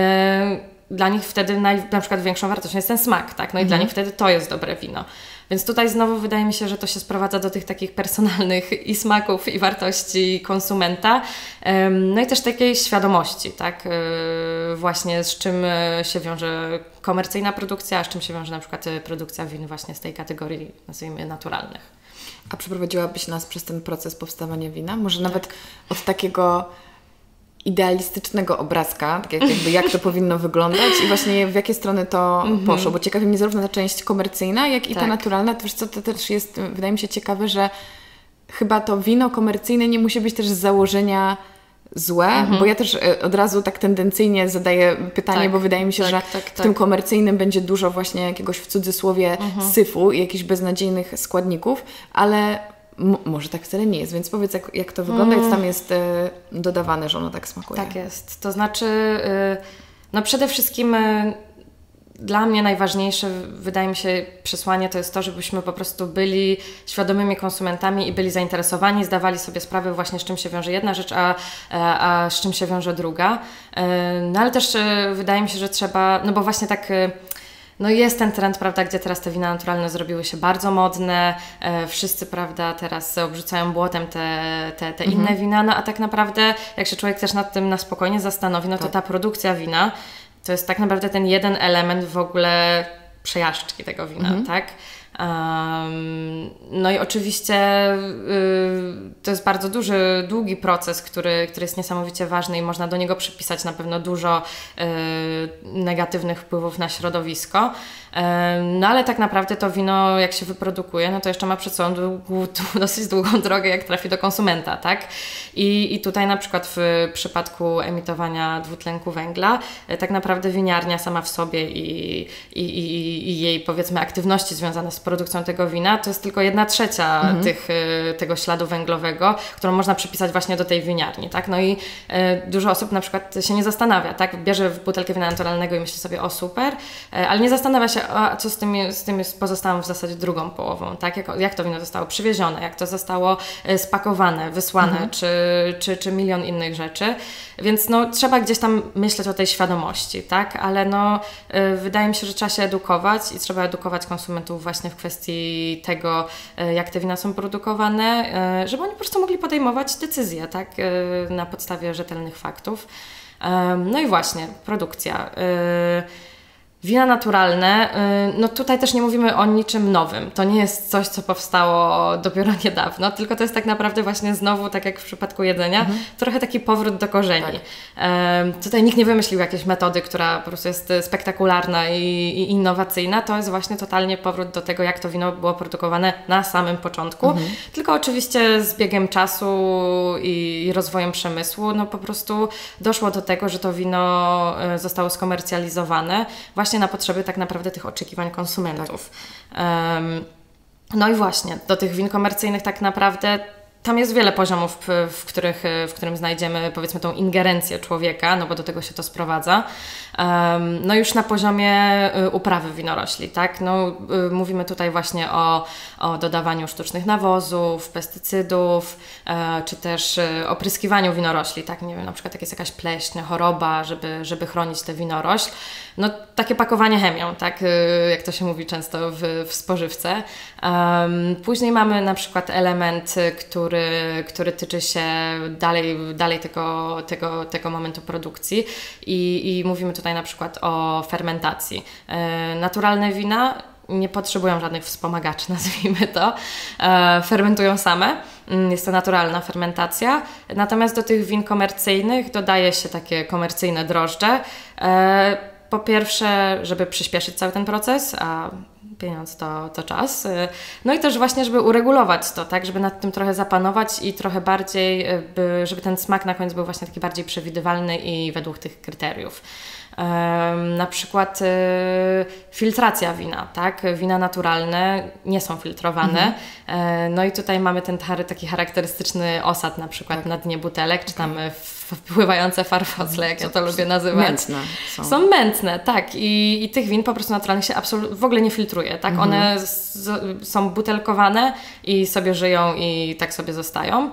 dla nich wtedy na przykład większą wartością jest ten smak, tak? No i dla nich wtedy to jest dobre wino. Więc tutaj znowu wydaje mi się, że to się sprowadza do tych takich personalnych i smaków, i wartości konsumenta. No i też takiej świadomości, tak? Właśnie z czym się wiąże komercyjna produkcja, a z czym się wiąże na przykład produkcja win właśnie z tej kategorii, nazwijmy, naturalnych. A przeprowadziłabyś nas przez ten proces powstawania wina? Może nawet od takiego idealistycznego obrazka, tak jakby jak to powinno wyglądać i właśnie w jakie strony to poszło, bo ciekawi mnie zarówno ta część komercyjna, jak i ta naturalna. To wiesz co, to też jest, wydaje mi się ciekawe, że chyba to wino komercyjne nie musi być też z założenia złe, bo ja też od razu tak tendencyjnie zadaję pytanie, bo wydaje mi się, że w tym komercyjnym będzie dużo właśnie jakiegoś w cudzysłowie syfu i jakichś beznadziejnych składników, ale może tak wcale nie jest, więc powiedz jak to wygląda i co tam jest dodawane, że ono tak smakuje. Tak jest, to znaczy no przede wszystkim dla mnie najważniejsze, wydaje mi się, przesłanie to jest to, żebyśmy po prostu byli świadomymi konsumentami i byli zainteresowani, zdawali sobie sprawę właśnie z czym się wiąże jedna rzecz, a z czym się wiąże druga. No ale też wydaje mi się, że trzeba, no bo właśnie tak... No jest ten trend, prawda, gdzie teraz te wina naturalne zrobiły się bardzo modne, wszyscy, prawda, teraz obrzucają błotem te inne wina, no a tak naprawdę jak się człowiek też nad tym na spokojnie zastanowi, no to ta produkcja wina to jest tak naprawdę ten jeden element w ogóle przejażdżki tego wina, tak? No i oczywiście to jest bardzo długi proces, który jest niesamowicie ważny i można do niego przypisać na pewno dużo negatywnych wpływów na środowisko. No ale tak naprawdę to wino, jak się wyprodukuje, no to jeszcze ma przed sobą dosyć długą drogę, jak trafi do konsumenta, tak? I tutaj na przykład w przypadku emitowania dwutlenku węgla, tak naprawdę winiarnia sama w sobie i jej, powiedzmy, aktywności związane z produkcją tego wina, to jest tylko 1/3 tego śladu węglowego, którą można przypisać właśnie do tej winiarni, tak? No i dużo osób na przykład się nie zastanawia, tak? Bierze butelkę wina naturalnego i myśli sobie, o super, ale nie zastanawia się, a co z tym jest pozostałą w zasadzie drugą połową, tak? Jak to wino zostało przywiezione, jak to zostało spakowane, wysłane, czy milion innych rzeczy. Więc no, trzeba gdzieś tam myśleć o tej świadomości, tak? Ale no, wydaje mi się, że trzeba się edukować i trzeba edukować konsumentów właśnie w kwestii tego, jak te wina są produkowane, żeby oni po prostu mogli podejmować decyzje, tak? Na podstawie rzetelnych faktów. No i właśnie, produkcja. Wina naturalne, no tutaj też nie mówimy o niczym nowym. To nie jest coś, co powstało dopiero niedawno, tylko to jest tak naprawdę właśnie znowu, tak jak w przypadku jedzenia, trochę taki powrót do korzeni. Tak. Tutaj nikt nie wymyślił jakiejś metody, która po prostu jest spektakularna i innowacyjna. To jest właśnie totalnie powrót do tego, jak to wino było produkowane na samym początku. Tylko oczywiście z biegiem czasu i rozwojem przemysłu, no po prostu doszło do tego, że to wino zostało skomercjalizowane właśnie na potrzeby tak naprawdę tych oczekiwań konsumentów. Tak. No i właśnie, do tych win komercyjnych tak naprawdę tam jest wiele poziomów, w którym znajdziemy, powiedzmy, tą ingerencję człowieka, no bo do tego się to sprowadza. No już na poziomie uprawy winorośli, tak? No, mówimy tutaj właśnie o dodawaniu sztucznych nawozów, pestycydów, czy też opryskiwaniu winorośli, tak? Nie wiem, na przykład jak jest jakaś pleśń, choroba, żeby chronić tę winorośl. No takie pakowanie chemią, tak? Jak to się mówi często w spożywce. Później mamy na przykład element, który tyczy się dalej tego momentu produkcji i mówimy tutaj na przykład o fermentacji. Naturalne wina nie potrzebują żadnych wspomagaczy, nazwijmy to. Fermentują same. Jest to naturalna fermentacja. Natomiast do tych win komercyjnych dodaje się takie komercyjne drożdże. Po pierwsze, żeby przyspieszyć cały ten proces, a pieniądz to czas. No i też właśnie, żeby uregulować to, tak, żeby nad tym trochę zapanować i trochę bardziej, żeby ten smak na koniec był właśnie taki bardziej przewidywalny i według tych kryteriów. Na przykład filtracja wina, tak? Wina naturalne nie są filtrowane. No i tutaj mamy ten taki charakterystyczny osad na przykład na dnie butelek, czy tam wpływające farfocle, jak ja to lubię nazywać. Mętne są mętne, tak. I tych win po prostu naturalnych się w ogóle nie filtruje, tak? One są butelkowane i sobie żyją i tak sobie zostają.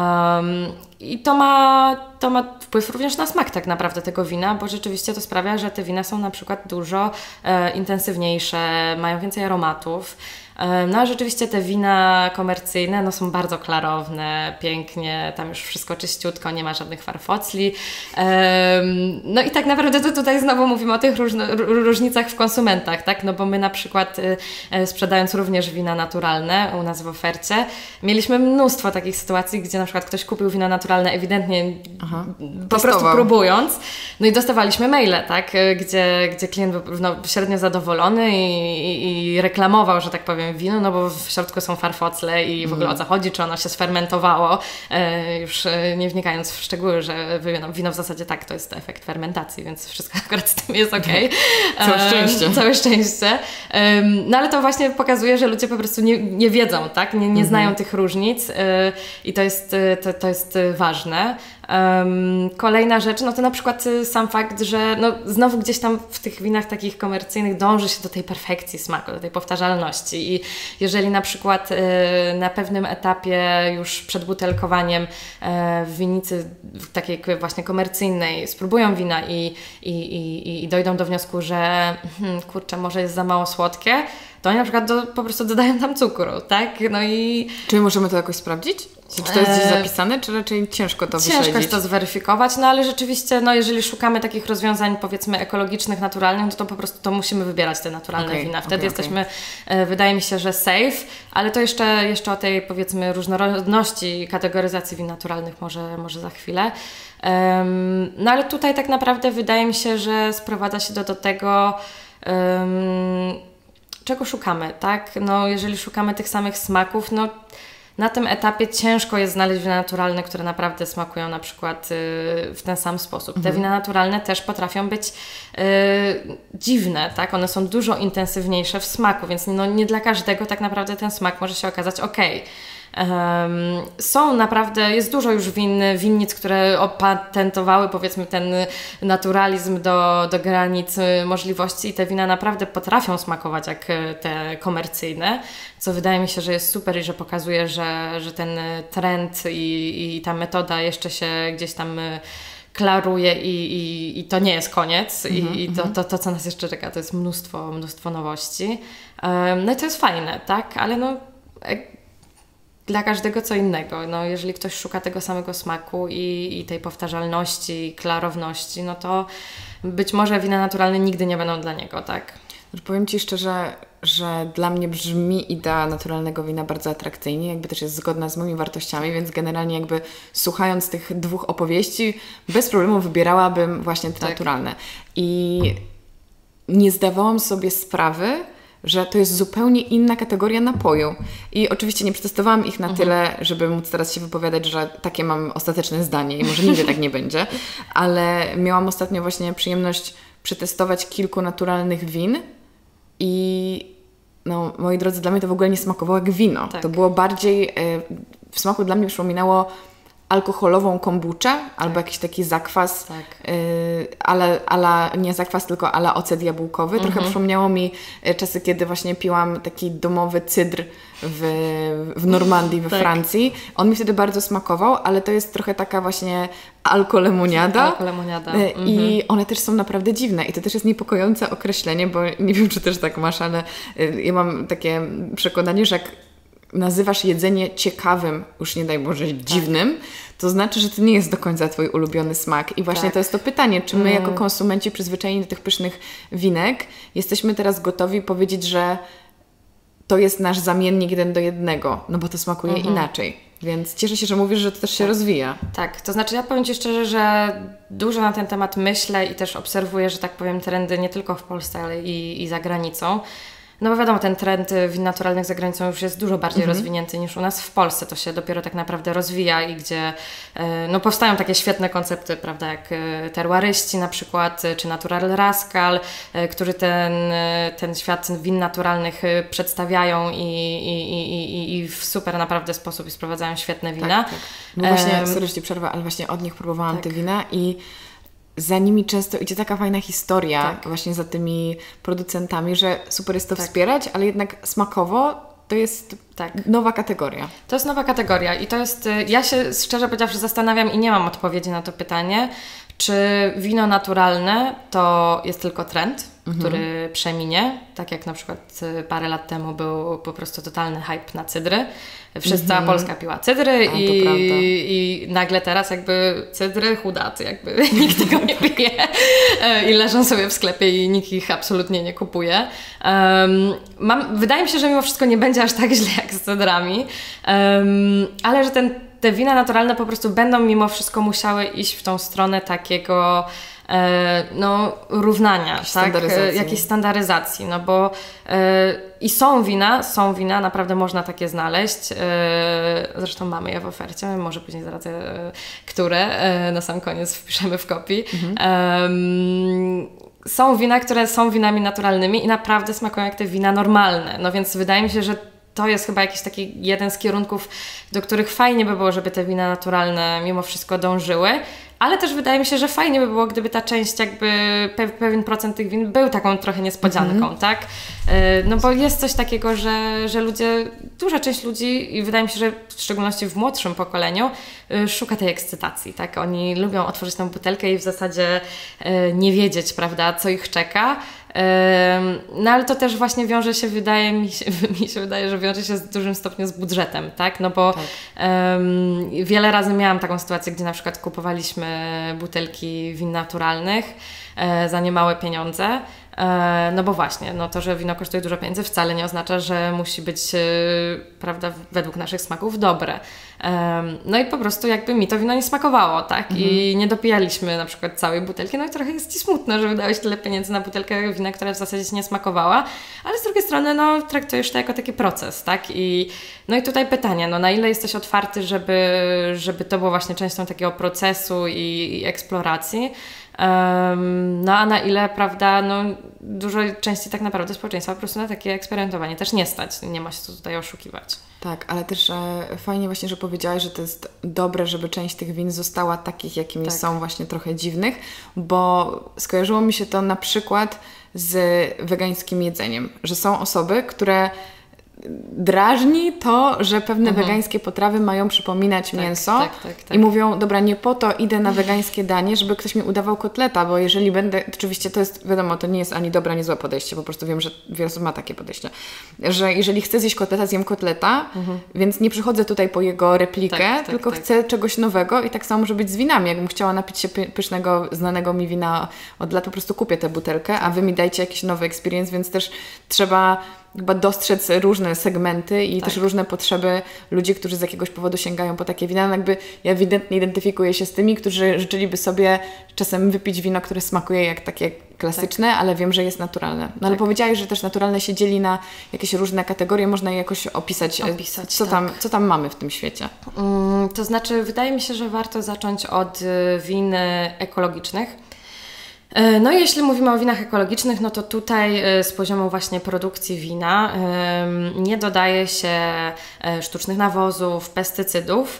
I to ma wpływ również na smak tak naprawdę tego wina, bo rzeczywiście to sprawia, że te wina są na przykład dużo intensywniejsze, mają więcej aromatów. No a rzeczywiście te wina komercyjne no, są bardzo klarowne, pięknie, tam już wszystko czyściutko, nie ma żadnych farfocli. No i tak naprawdę to tutaj znowu mówimy o tych różnicach w konsumentach, tak? No bo my na przykład sprzedając również wina naturalne u nas w ofercie, mieliśmy mnóstwo takich sytuacji, gdzie na przykład ktoś kupił wino naturalne ewidentnie po prostu próbując, no i dostawaliśmy maile, tak? Gdzie klient był no, średnio zadowolony i reklamował, że tak powiem, wino, no bo w środku są farfocle i w ogóle o co chodzi, czy ono się sfermentowało, już nie wnikając w szczegóły, że wino w zasadzie tak, to jest efekt fermentacji, więc wszystko akurat z tym jest okej. Całe szczęście. Całe szczęście. No ale to właśnie pokazuje, że ludzie po prostu nie wiedzą, tak? Nie znają tych różnic i to jest ważne. Kolejna rzecz, no to na przykład sam fakt, że no znowu gdzieś tam w tych winach takich komercyjnych dąży się do tej perfekcji smaku, do tej powtarzalności i jeżeli na przykład na pewnym etapie już przed butelkowaniem w winnicy takiej właśnie komercyjnej spróbują wina i dojdą do wniosku, że kurczę, może jest za mało słodkie, to oni na przykład po prostu dodają tam cukru, tak? No i... Czy możemy to jakoś sprawdzić? Czy to jest gdzieś zapisane, czy raczej ciężko to wyśledzić? Ciężko jest to zweryfikować, no ale rzeczywiście, no jeżeli szukamy takich rozwiązań powiedzmy ekologicznych, naturalnych, to po prostu to musimy wybierać te naturalne wina. Wtedy jesteśmy, wydaje mi się, że safe, ale to jeszcze o tej powiedzmy różnorodności kategoryzacji win naturalnych może za chwilę. No ale tutaj tak naprawdę wydaje mi się, że sprowadza się do tego, czego szukamy, tak? No jeżeli szukamy tych samych smaków, no na tym etapie ciężko jest znaleźć wina naturalne, które naprawdę smakują na przykład w ten sam sposób. Te wina naturalne też potrafią być dziwne, tak? One są dużo intensywniejsze w smaku, więc no, nie dla każdego tak naprawdę ten smak może się okazać okej. Są naprawdę, jest dużo już winnic, które opatentowały powiedzmy ten naturalizm do granic możliwości i te wina naprawdę potrafią smakować jak te komercyjne, co wydaje mi się, że jest super i że pokazuje, że ten trend i ta metoda jeszcze się gdzieś tam klaruje i to nie jest koniec i to, co nas jeszcze czeka, to jest mnóstwo nowości. No i to jest fajne, tak? Ale no dla każdego co innego. No, jeżeli ktoś szuka tego samego smaku i tej powtarzalności, i klarowności, no to być może wina naturalne nigdy nie będą dla niego, tak? Powiem Ci szczerze, że dla mnie brzmi idea naturalnego wina bardzo atrakcyjnie, jakby też jest zgodna z moimi wartościami, więc generalnie jakby słuchając tych dwóch opowieści, bez problemu wybierałabym właśnie te naturalne. I nie zdawałam sobie sprawy, że to jest zupełnie inna kategoria napoju. I oczywiście nie przetestowałam ich na tyle, żeby móc teraz się wypowiadać, że takie mam ostateczne zdanie i może nigdy tak nie będzie, ale miałam ostatnio właśnie przyjemność przetestować kilku naturalnych win i no, moi drodzy, dla mnie to w ogóle nie smakowało jak wino. Tak. To było bardziej, w smaku dla mnie przypominało alkoholową kombuczę albo jakiś taki zakwas, nie zakwas, tylko ala ocet jabłkowy. Trochę przypomniało mi czasy, kiedy właśnie piłam taki domowy cydr w Normandii, we Francji. On mi wtedy bardzo smakował, ale to jest trochę taka właśnie alkolemoniada. I one też są naprawdę dziwne i to też jest niepokojące określenie, bo nie wiem, czy też tak masz, ale ja mam takie przekonanie, że jak nazywasz jedzenie ciekawym, już nie daj Boże dziwnym, to znaczy, że to nie jest do końca Twój ulubiony smak. I właśnie to jest to pytanie, czy my jako konsumenci przyzwyczajeni do tych pysznych winek jesteśmy teraz gotowi powiedzieć, że to jest nasz zamiennik 1:1, no bo to smakuje inaczej. Więc cieszę się, że mówisz, że to też się rozwija. Tak, to znaczy ja powiem Ci szczerze, że dużo na ten temat myślę i też obserwuję, że tak powiem, trendy nie tylko w Polsce, ale i za granicą. No bo wiadomo, ten trend win naturalnych za granicą już jest dużo bardziej rozwinięty niż u nas w Polsce. To się dopiero tak naprawdę rozwija i gdzie no, powstają takie świetne koncepty, prawda, jak terroiryści na przykład, czy Natural Rascal, którzy ten świat win naturalnych przedstawiają i w super naprawdę sposób i sprowadzają świetne wina. Tak. No właśnie, sorry, że Ci przerwę, ale właśnie od nich próbowałam te wina i za nimi często idzie taka fajna historia właśnie za tymi producentami, że super jest to wspierać, ale jednak smakowo to jest nowa kategoria. To jest nowa kategoria i to jest, ja się szczerze powiedziawszy zastanawiam i nie mam odpowiedzi na to pytanie, czy wino naturalne to jest tylko trend, który przeminie, tak jak na przykład parę lat temu był po prostu totalny hype na cydry. Cała Polska piła cydry i nagle teraz jakby cydry chudacy, jakby nikt tego nie pije i leżą sobie w sklepie i nikt ich absolutnie nie kupuje. Wydaje mi się, że mimo wszystko nie będzie aż tak źle jak z cydrami, ale że te wina naturalne po prostu będą mimo wszystko musiały iść w tą stronę takiego równania, tak? Jakiejś standaryzacji, no bo i są wina, naprawdę można takie znaleźć, zresztą mamy je w ofercie, może później zdradzę, które na sam koniec wpiszemy w kopii. Są wina, które są winami naturalnymi i naprawdę smakują jak te wina normalne, no więc wydaje mi się, że to jest chyba jakiś taki jeden z kierunków, do których fajnie by było, żeby te wina naturalne mimo wszystko dążyły, ale też wydaje mi się, że fajnie by było, gdyby ta część jakby pewien procent tych win był taką trochę niespodzianką, tak? No bo jest coś takiego, że ludzie, duża część ludzi i wydaje mi się, że w szczególności w młodszym pokoleniu szuka tej ekscytacji, tak? Oni lubią otworzyć tą butelkę i w zasadzie nie wiedzieć, prawda, co ich czeka. No ale to też właśnie wiąże się, mi się wydaje, że wiąże się w dużym stopniu z budżetem, tak? No bo wiele razy miałam taką sytuację, gdzie na przykład kupowaliśmy butelki win naturalnych za niemałe pieniądze. No bo właśnie, no to, że wino kosztuje dużo pieniędzy wcale nie oznacza, że musi być, prawda, według naszych smaków dobre. No i po prostu jakby mi to wino nie smakowało, tak? I nie dopijaliśmy na przykład całej butelki, no i trochę jest Ci smutno, że wydałeś tyle pieniędzy na butelkę wina, która w zasadzie Ci nie smakowała, ale z drugiej strony, no traktujesz to jako taki proces, tak? No i tutaj pytanie, no na ile jesteś otwarty, żeby to było właśnie częścią takiego procesu i eksploracji, no a na ile, prawda, no dużej części tak naprawdę społeczeństwa po prostu na takie eksperymentowanie też nie stać, nie ma się co tutaj oszukiwać. Tak, ale też fajnie właśnie, że powiedziałaś, że to jest dobre, żeby część tych win została takich, jakimi są, właśnie trochę dziwnych, bo skojarzyło mi się to na przykład z wegańskim jedzeniem, że są osoby, które drażni to, że pewne wegańskie potrawy mają przypominać mięso i mówią, dobra, nie po to idę na wegańskie danie, żeby ktoś mi udawał kotleta, bo jeżeli będę, oczywiście to jest, wiadomo, to nie jest ani dobre, ani złe podejście, po prostu wiem, że wiele osób ma takie podejście, że jeżeli chcę zjeść kotleta, zjem kotleta, więc nie przychodzę tutaj po jego replikę, tylko chcę czegoś nowego i tak samo może być z winami. Jakbym chciała napić się pysznego, znanego mi wina od lat, po prostu kupię tę butelkę, a Wy mi dajcie jakiś nowy experience, więc też trzeba chyba dostrzec różne segmenty i też różne potrzeby ludzi, którzy z jakiegoś powodu sięgają po takie wina. No jakby ja ewidentnie identyfikuję się z tymi, którzy życzyliby sobie czasem wypić wino, które smakuje jak takie klasyczne, ale wiem, że jest naturalne. No ale powiedziałaś, że też naturalne się dzieli na jakieś różne kategorie, można je jakoś opisać co tam mamy w tym świecie. To znaczy, wydaje mi się, że warto zacząć od win ekologicznych. No i jeśli mówimy o winach ekologicznych, no to tutaj z poziomu właśnie produkcji wina nie dodaje się sztucznych nawozów, pestycydów,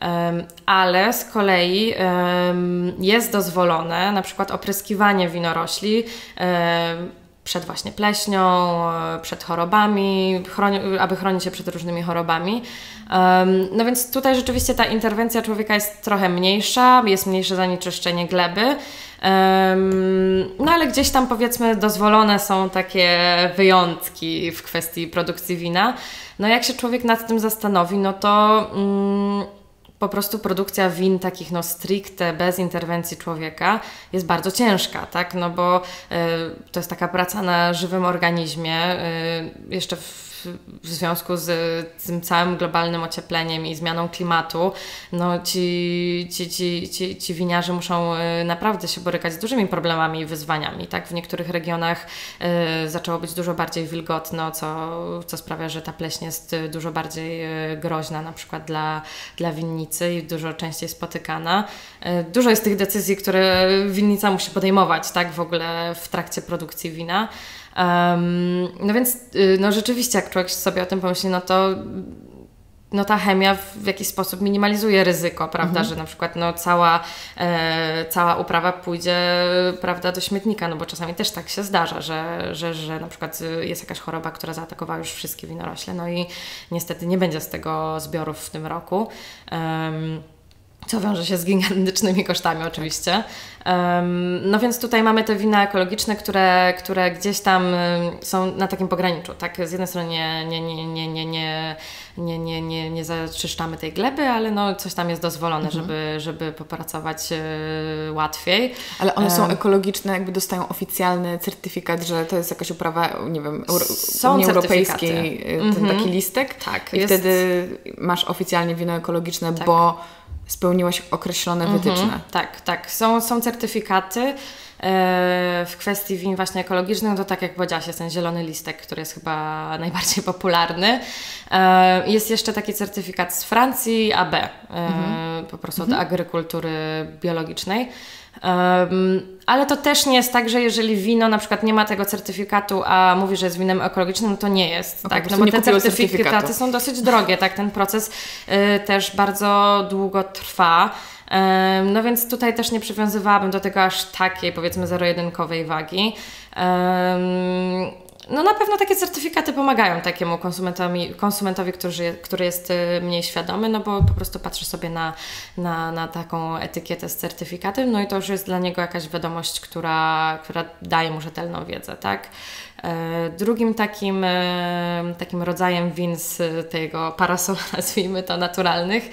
ale z kolei jest dozwolone na przykład opryskiwanie winorośli przed właśnie pleśnią, przed chorobami, aby chronić się przed różnymi chorobami. No więc tutaj rzeczywiście ta interwencja człowieka jest trochę mniejsza, jest mniejsze zanieczyszczenie gleby, no ale gdzieś tam powiedzmy dozwolone są takie wyjątki w kwestii produkcji wina. No jak się człowiek nad tym zastanowi, no to po prostu produkcja win takich no stricte, bez interwencji człowieka jest bardzo ciężka, tak? No bo to jest taka praca na żywym organizmie, jeszcze w związku z tym całym globalnym ociepleniem i zmianą klimatu, no ci winiarze muszą naprawdę się borykać z dużymi problemami i wyzwaniami, tak? W niektórych regionach zaczęło być dużo bardziej wilgotno, co sprawia, że ta pleśń jest dużo bardziej groźna, na przykład dla winnicy i dużo częściej spotykana. Dużo jest tych decyzji, które winnica musi podejmować, tak? W ogóle w trakcie produkcji wina. No więc no rzeczywiście, jak człowiek sobie o tym pomyśli, no to no ta chemia w jakiś sposób minimalizuje ryzyko, prawda, że na przykład no cała uprawa pójdzie, prawda, do śmietnika, no bo czasami też tak się zdarza, że na przykład jest jakaś choroba, która zaatakowała już wszystkie winorośle, no i niestety nie będzie z tego zbiorów w tym roku. co wiąże się z gigantycznymi kosztami oczywiście. No więc tutaj mamy te wina ekologiczne, które gdzieś tam są na takim pograniczu, tak? Z jednej strony nie zaczyszczamy tej gleby, ale no coś tam jest dozwolone, żeby popracować łatwiej. Ale one są ekologiczne, jakby dostają oficjalny certyfikat, że to jest jakaś uprawa, nie wiem, Unii Europejskiej, ten taki listek. Tak. I wtedy masz oficjalnie wino ekologiczne, bo spełniłaś określone wytyczne. Tak. Są certyfikaty. W kwestii win właśnie ekologicznych, to tak jak powiedziałaś, jest ten zielony listek, który jest chyba najbardziej popularny. Jest jeszcze taki certyfikat z Francji, AB, po prostu od agrykultury biologicznej. Ale to też nie jest tak, że jeżeli wino na przykład nie ma tego certyfikatu, a mówi, że jest winem ekologicznym, no to nie jest. Okay, tak? No bo te certyfikaty są dosyć drogie, tak? Ten proces też bardzo długo trwa. No więc tutaj też nie przywiązywałabym do tego aż takiej, powiedzmy, zero-jedynkowej wagi. No na pewno takie certyfikaty pomagają takiemu konsumentowi, który jest mniej świadomy, no bo po prostu patrzy sobie na taką etykietę z certyfikatem, no i to już jest dla niego jakaś wiadomość, która daje mu rzetelną wiedzę, tak? Drugim takim rodzajem win z tego parasola, nazwijmy to, naturalnych,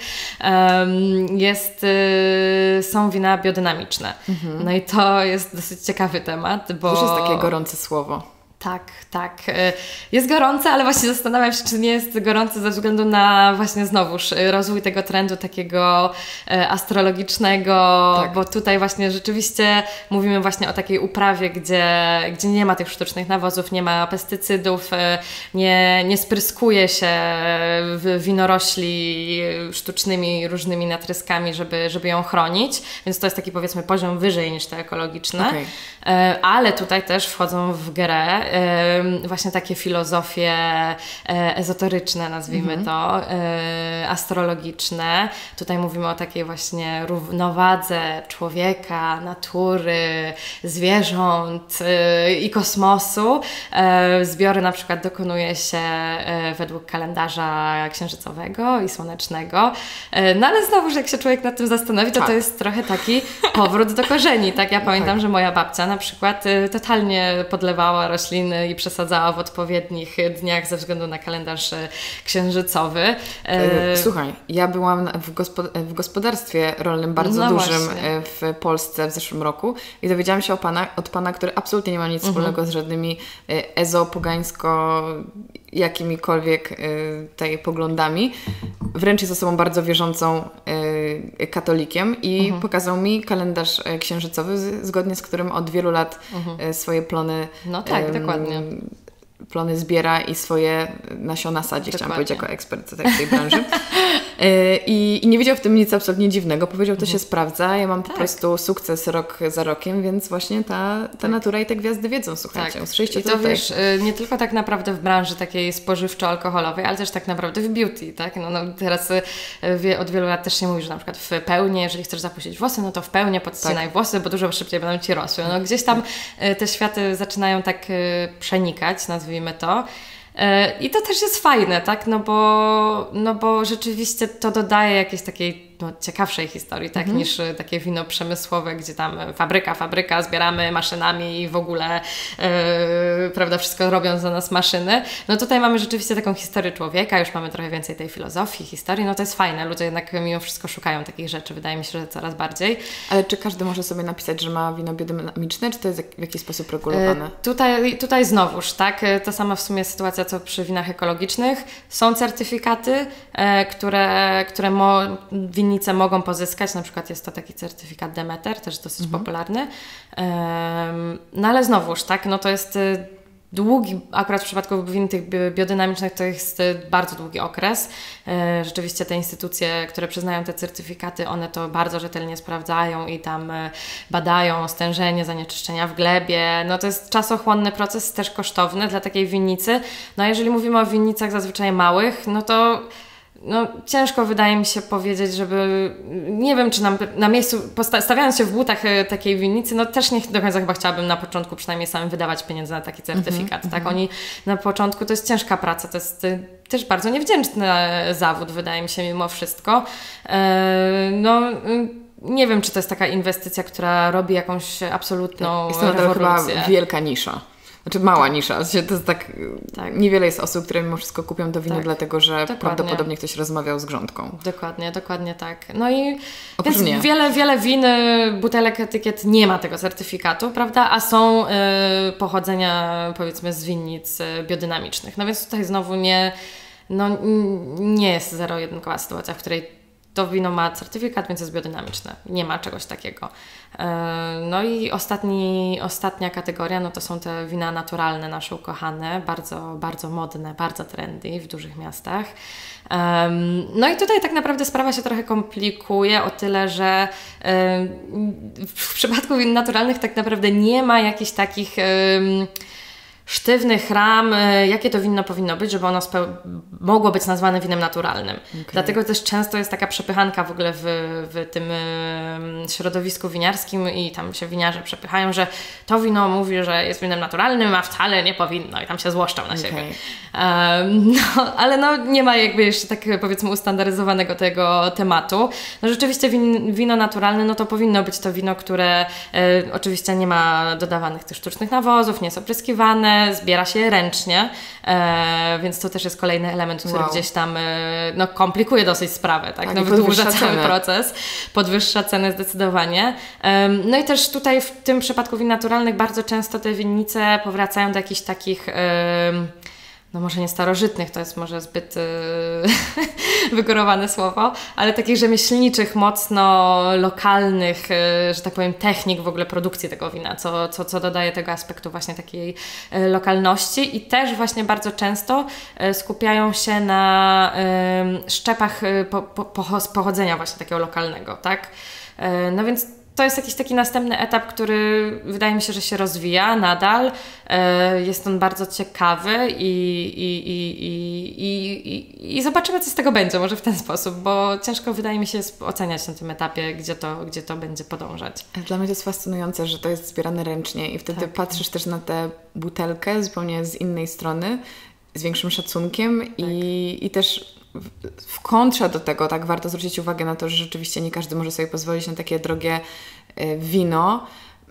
są wina biodynamiczne. No i to jest dosyć ciekawy temat, bo... To już jest takie gorące słowo. Tak. Jest gorące, ale właśnie zastanawiam się, czy nie jest gorące ze względu na właśnie znowuż rozwój tego trendu takiego astrologicznego, bo tutaj właśnie rzeczywiście mówimy właśnie o takiej uprawie, gdzie nie ma tych sztucznych nawozów, nie ma pestycydów, nie spryskuje się winorośli sztucznymi różnymi natryskami, żeby ją chronić, więc to jest taki, powiedzmy, poziom wyżej niż te ekologiczne. Okay. Ale tutaj też wchodzą w grę właśnie takie filozofie ezoteryczne, nazwijmy to, astrologiczne. Tutaj mówimy o takiej właśnie równowadze człowieka, natury, zwierząt i kosmosu. Zbiory na przykład dokonuje się według kalendarza księżycowego i słonecznego. No ale znowuż, jak się człowiek nad tym zastanowi, to jest trochę taki powrót do korzeni. Tak, ja pamiętam, że moja babcia na przykład totalnie podlewała rośliny i przesadzała w odpowiednich dniach ze względu na kalendarz księżycowy. Słuchaj, ja byłam w gospodarstwie rolnym bardzo dużym w Polsce w zeszłym roku i dowiedziałam się od pana, który absolutnie nie ma nic wspólnego z żadnymi ezopogańsko jakimikolwiek tutaj poglądami. Wręcz jest osobą bardzo wierzącą katolikiem i pokazał mi kalendarz księżycowy, zgodnie z którym od wielu lat swoje plony dokładnie. Plony zbiera i swoje nasiona sadzi, chciałam powiedzieć jako ekspert tej branży. I nie widział w tym nic absolutnie dziwnego. Powiedział, to się sprawdza, ja mam po prostu sukces rok za rokiem, więc właśnie ta natura i te gwiazdy wiedzą, słuchajcie. I to wiesz, nie tylko tak naprawdę w branży takiej spożywczo-alkoholowej, ale też tak naprawdę w beauty, tak? No teraz od wielu lat też się mówi, że na przykład w pełni, jeżeli chcesz zapuścić włosy, no to w pełni podcinaj włosy, bo dużo szybciej będą Ci rosły. No gdzieś tam te światy zaczynają tak przenikać, nazwijmy to. I to też jest fajne, tak? No bo rzeczywiście to dodaje jakiejś takiej ciekawszej historii, tak? Niż takie wino przemysłowe, gdzie tam fabryka, zbieramy maszynami i w ogóle prawda, wszystko robią za nas maszyny. No tutaj mamy rzeczywiście taką historię człowieka, już mamy trochę więcej tej filozofii, historii, no to jest fajne. Ludzie jednak mimo wszystko szukają takich rzeczy, wydaje mi się, że coraz bardziej. Ale czy każdy może sobie napisać, że ma wino biodynamiczne, czy to jest w jakiś sposób regulowane? Tutaj znowuż, tak? Ta sama w sumie sytuacja, co przy winach ekologicznych. Są certyfikaty, które winnice mogą pozyskać, na przykład jest to taki certyfikat Demeter, też dosyć popularny. No ale znowuż, tak? No to jest długi, akurat w przypadku win tych biodynamicznych to jest bardzo długi okres. Rzeczywiście te instytucje, które przyznają te certyfikaty, one to bardzo rzetelnie sprawdzają i tam badają stężenie zanieczyszczenia w glebie. No to jest czasochłonny proces, też kosztowny dla takiej winnicy. No a jeżeli mówimy o winnicach zazwyczaj małych, no to no ciężko wydaje mi się powiedzieć, żeby, nie wiem, czy na miejscu, stawiając się w butach takiej winnicy, no też nie do końca chyba chciałabym na początku przynajmniej samym wydawać pieniądze na taki certyfikat, tak? Oni na początku, to jest ciężka praca, to jest też bardzo niewdzięczny zawód, wydaje mi się, mimo wszystko. Nie wiem, czy to jest taka inwestycja, która robi jakąś absolutną rewolucję. Jest to chyba wielka nisza. Znaczy mała nisza. To jest tak. Niewiele jest osób, które mimo wszystko kupią to wino dlatego, że prawdopodobnie ktoś rozmawiał z grządką. Dokładnie tak. No i więc wiele win, butelek, etykiet nie ma tego certyfikatu, prawda? A są pochodzenia, powiedzmy, z winnic biodynamicznych. No więc tutaj znowu nie jest zero-jedynkowa sytuacja, w której to wino ma certyfikat, więc jest biodynamiczne. Nie ma czegoś takiego. No i ostatnia kategoria, no to są te wina naturalne, nasze ukochane, bardzo, bardzo modne, bardzo trendy w dużych miastach. No i tutaj tak naprawdę sprawa się trochę komplikuje o tyle, że w przypadku win naturalnych tak naprawdę nie ma jakichś takich sztywnych ram, jakie to wino powinno być, żeby ono mogło być nazwane winem naturalnym. Dlatego też często jest taka przepychanka w ogóle w tym środowisku winiarskim i tam się winiarze przepychają, że to wino mówi, że jest winem naturalnym, a wcale nie powinno i tam się złoszczą na siebie. Ale nie ma jakby jeszcze tak, powiedzmy, ustandaryzowanego tego tematu. No rzeczywiście wino naturalne, no to powinno być to wino, które oczywiście nie ma dodawanych tych sztucznych nawozów, nie jest opryskiwane, zbiera się ręcznie, więc to też jest kolejny element, który gdzieś tam komplikuje dosyć sprawę, tak? Wydłuża cały proces, podwyższa cenę zdecydowanie. No i też tutaj w tym przypadku win naturalnych bardzo często te winnice powracają do jakichś takich może nie starożytnych, to jest może zbyt wygórowane słowo, ale takich rzemieślniczych, mocno lokalnych, że tak powiem, technik w ogóle produkcji tego wina, co dodaje tego aspektu właśnie takiej lokalności i też właśnie bardzo często skupiają się na szczepach pochodzenia właśnie takiego lokalnego, tak? No więc to jest jakiś taki następny etap, który wydaje mi się, że się rozwija nadal. Jest on bardzo ciekawy i zobaczymy, co z tego będzie, może w ten sposób, bo ciężko wydaje mi się oceniać na tym etapie, gdzie to będzie podążać. Dla mnie to jest fascynujące, że to jest zbierane ręcznie i wtedy patrzysz też na tę butelkę zupełnie z innej strony, z większym szacunkiem i też w kontrze do tego, tak, warto zwrócić uwagę na to, że rzeczywiście nie każdy może sobie pozwolić na takie drogie wino.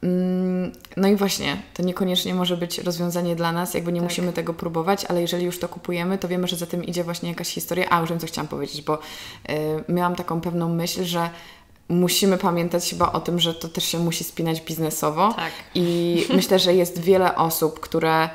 No i właśnie, to niekoniecznie może być rozwiązanie dla nas, jakby nie musimy tego próbować, ale jeżeli już to kupujemy, to wiemy, że za tym idzie właśnie jakaś historia. Już wiem, co chciałam powiedzieć, bo miałam taką pewną myśl, że musimy pamiętać chyba o tym, że to też się musi spinać biznesowo. I myślę, że jest wiele osób, które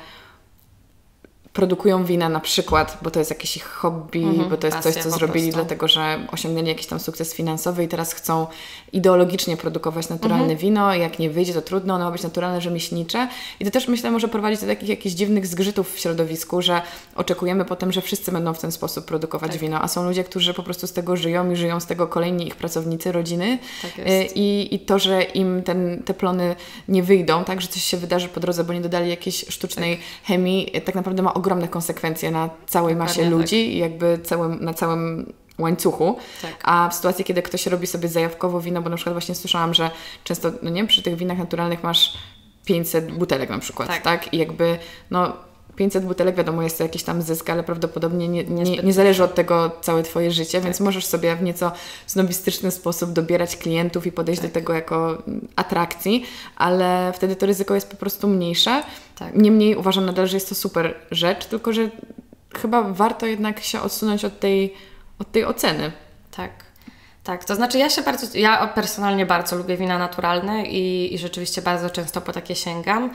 produkują wina na przykład, bo to jest jakieś ich hobby, bo to jest coś, co zrobili dlatego, że osiągnęli jakiś tam sukces finansowy i teraz chcą ideologicznie produkować naturalne wino. Jak nie wyjdzie, to trudno, ono ma być naturalne, rzemieślnicze. I to też, myślę, może prowadzić do takich jakichś dziwnych zgrzytów w środowisku, że oczekujemy potem, że wszyscy będą w ten sposób produkować wino, a są ludzie, którzy po prostu z tego żyją i żyją z tego kolejni ich pracownicy, rodziny. I to, że im te plony nie wyjdą, tak, że coś się wydarzy po drodze, bo nie dodali jakiejś sztucznej chemii, tak naprawdę ma ogromne konsekwencje na całej masie ludzi i jakby na całym łańcuchu. A w sytuacji, kiedy ktoś robi sobie zajawkowo wino, bo na przykład właśnie słyszałam, że często, przy tych winach naturalnych masz 500 butelek na przykład, tak? I jakby, 500 butelek, wiadomo, jest to jakiś tam zysk, ale prawdopodobnie nie zależy od tego całe Twoje życie, więc możesz sobie w nieco snobistyczny sposób dobierać klientów i podejść do tego jako atrakcji, ale wtedy to ryzyko jest po prostu mniejsze. Niemniej uważam nadal, że jest to super rzecz, tylko że chyba warto jednak się odsunąć od tej oceny. Tak, to znaczy ja personalnie bardzo lubię wina naturalne i rzeczywiście bardzo często po takie sięgam.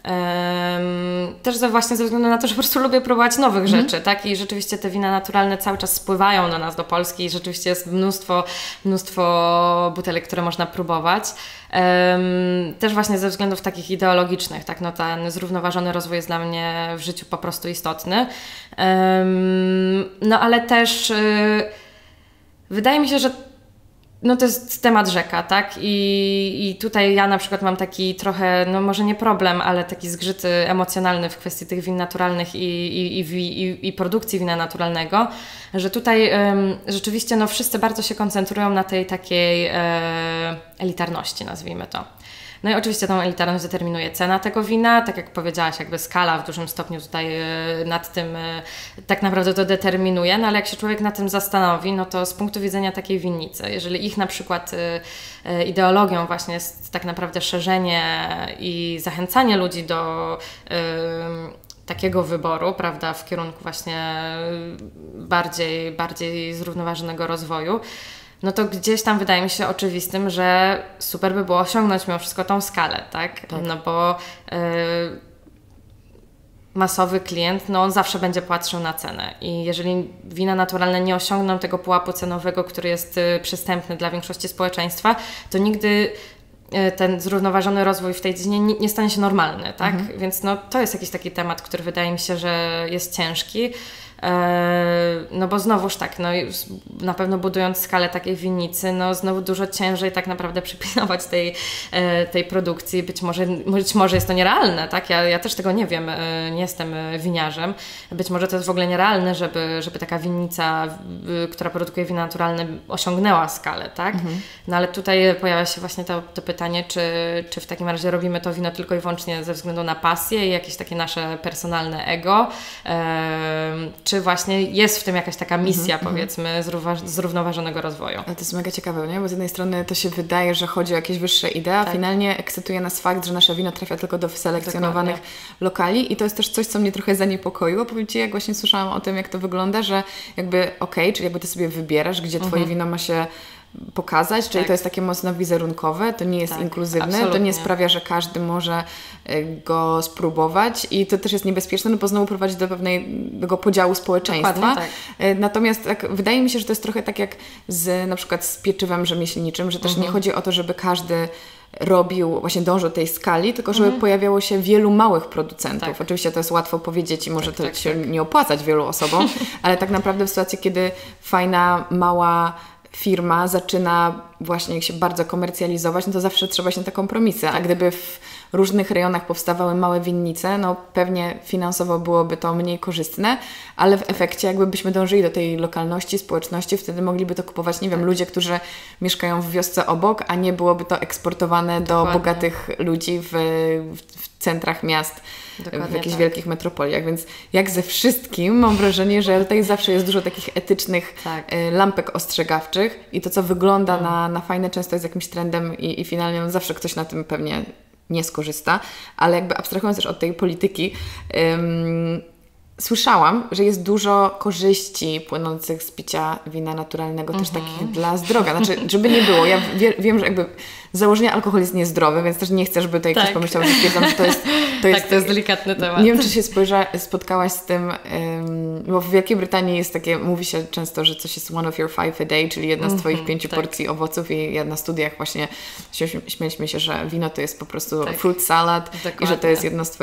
Też właśnie ze względu na to, że po prostu lubię próbować nowych rzeczy, tak? I rzeczywiście te wina naturalne cały czas spływają do nas, do Polski i rzeczywiście jest mnóstwo butelek, które można próbować. Też właśnie ze względów takich ideologicznych, tak? Ten zrównoważony rozwój jest dla mnie w życiu po prostu istotny. Ale też wydaje mi się, że no to jest temat rzeka, tak? I tutaj ja na przykład mam taki trochę, no może nie problem, ale taki zgrzyt emocjonalny w kwestii tych win naturalnych i produkcji wina naturalnego, że tutaj rzeczywiście no wszyscy bardzo się koncentrują na tej takiej elitarności, nazwijmy to. No i oczywiście tą elitarność determinuje cena tego wina, tak jak powiedziałaś, jakby skala w dużym stopniu tutaj nad tym tak naprawdę to determinuje, no ale jak się człowiek nad tym zastanowi, no to z punktu widzenia takiej winnicy, jeżeli ich na przykład ideologią właśnie jest tak naprawdę szerzenie i zachęcanie ludzi do takiego wyboru, prawda, w kierunku właśnie bardziej zrównoważonego rozwoju, no to gdzieś tam wydaje mi się oczywistym, że super by było osiągnąć mimo wszystko tą skalę, tak? No bo masowy klient, no on zawsze będzie patrzył na cenę i jeżeli wina naturalne nie osiągną tego pułapu cenowego, który jest przystępny dla większości społeczeństwa, to nigdy ten zrównoważony rozwój w tej dziedzinie nie stanie się normalny, tak? Więc no to jest jakiś taki temat, który wydaje mi się, że jest ciężki. No bo znowuż tak, no na pewno budując skalę takiej winnicy, no znowu dużo ciężej tak naprawdę przypilnować tej produkcji. Być może jest to nierealne, tak? Ja też tego nie wiem, nie jestem winiarzem. Być może to jest w ogóle nierealne, żeby taka winnica, która produkuje wina naturalne, osiągnęła skalę, tak? No ale tutaj pojawia się właśnie to pytanie, czy w takim razie robimy to wino tylko i wyłącznie ze względu na pasję i jakieś takie nasze personalne ego, czy właśnie jest w tym jakaś taka misja, powiedzmy, zrównoważonego rozwoju. Ale to jest mega ciekawe, nie? Bo z jednej strony to się wydaje, że chodzi o jakieś wyższe idee, a finalnie ekscytuje nas fakt, że nasze wino trafia tylko do wyselekcjonowanych lokali i to jest też coś, co mnie trochę zaniepokoiło. Powiem Ci, jak właśnie słyszałam o tym, jak to wygląda, że jakby czyli jakby Ty sobie wybierasz, gdzie Twoje wino ma się pokazać, czyli to jest takie mocno wizerunkowe, to nie jest inkluzywne, absolutnie. To nie sprawia, że każdy może go spróbować i to też jest niebezpieczne, no bo znowu prowadzi do pewnego podziału społeczeństwa. Natomiast tak, wydaje mi się, że to jest trochę tak jak na przykład z pieczywem rzemieślniczym, że też nie chodzi o to, żeby każdy właśnie dążył do tej skali, tylko żeby pojawiało się wielu małych producentów. Oczywiście to jest łatwo powiedzieć i może to się nie opłacać wielu osobom, ale tak naprawdę w sytuacji, kiedy fajna, mała firma zaczyna właśnie się bardzo komercjalizować, no to zawsze trzeba się na te kompromisy, a gdyby w różnych rejonach powstawały małe winnice, no pewnie finansowo byłoby to mniej korzystne, ale w efekcie jakby byśmy dążyli do tej lokalności, społeczności, wtedy mogliby to kupować, nie wiem, ludzie, którzy mieszkają w wiosce obok, a nie byłoby to eksportowane do bogatych ludzi w centrach miast, w jakichś wielkich metropoliach, więc jak ze wszystkim mam wrażenie, że tutaj zawsze jest dużo takich etycznych lampek ostrzegawczych i to, co wygląda na fajne, często jest jakimś trendem i finalnie zawsze ktoś na tym pewnie nie skorzysta, ale jakby abstrahując też od tej polityki, słyszałam, że jest dużo korzyści płynących z picia wina naturalnego, też takich dla zdrowia. Znaczy, żeby nie było, ja wiem, że jakby z założenia alkohol jest niezdrowy, więc też nie chcę, żeby tutaj ktoś pomyślał, że stwierdzam, że to jest delikatny temat. Nie wiem, czy się spotkałaś z tym, bo w Wielkiej Brytanii jest takie, mówi się często, że coś jest one of your 5 a day, czyli jedna z Twoich 5 porcji owoców i ja na studiach właśnie śmieliśmy się, że wino to jest po prostu fruit salad i że to jest jedna z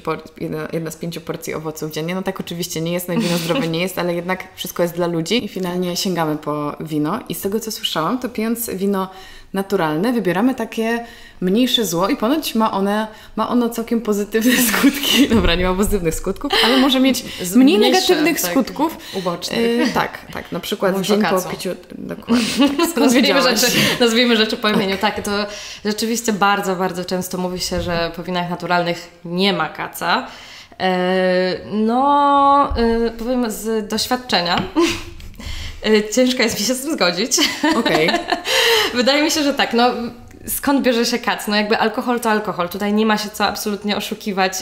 5 porcji owoców dziennie. No tak oczywiście nie jest, no i wino zdrowe nie jest, ale jednak wszystko jest dla ludzi i finalnie sięgamy po wino i z tego, co słyszałam, to pijąc wino naturalne, wybieramy takie mniejsze zło i ponoć ma ono całkiem pozytywne skutki. Dobra, nie ma pozytywnych skutków, ale może mieć mniej negatywnych skutków. Ubocznych. Tak, na przykład dzień po piciu. Dokładnie. Tak, nazwijmy rzeczy po imieniu. Tak, to rzeczywiście bardzo, bardzo często mówi się, że po winach naturalnych nie ma kaca. Powiem z doświadczenia. Ciężko jest mi się z tym zgodzić. Wydaje mi się, że tak. Skąd bierze się kac? No jakby alkohol to alkohol. Tutaj nie ma się co absolutnie oszukiwać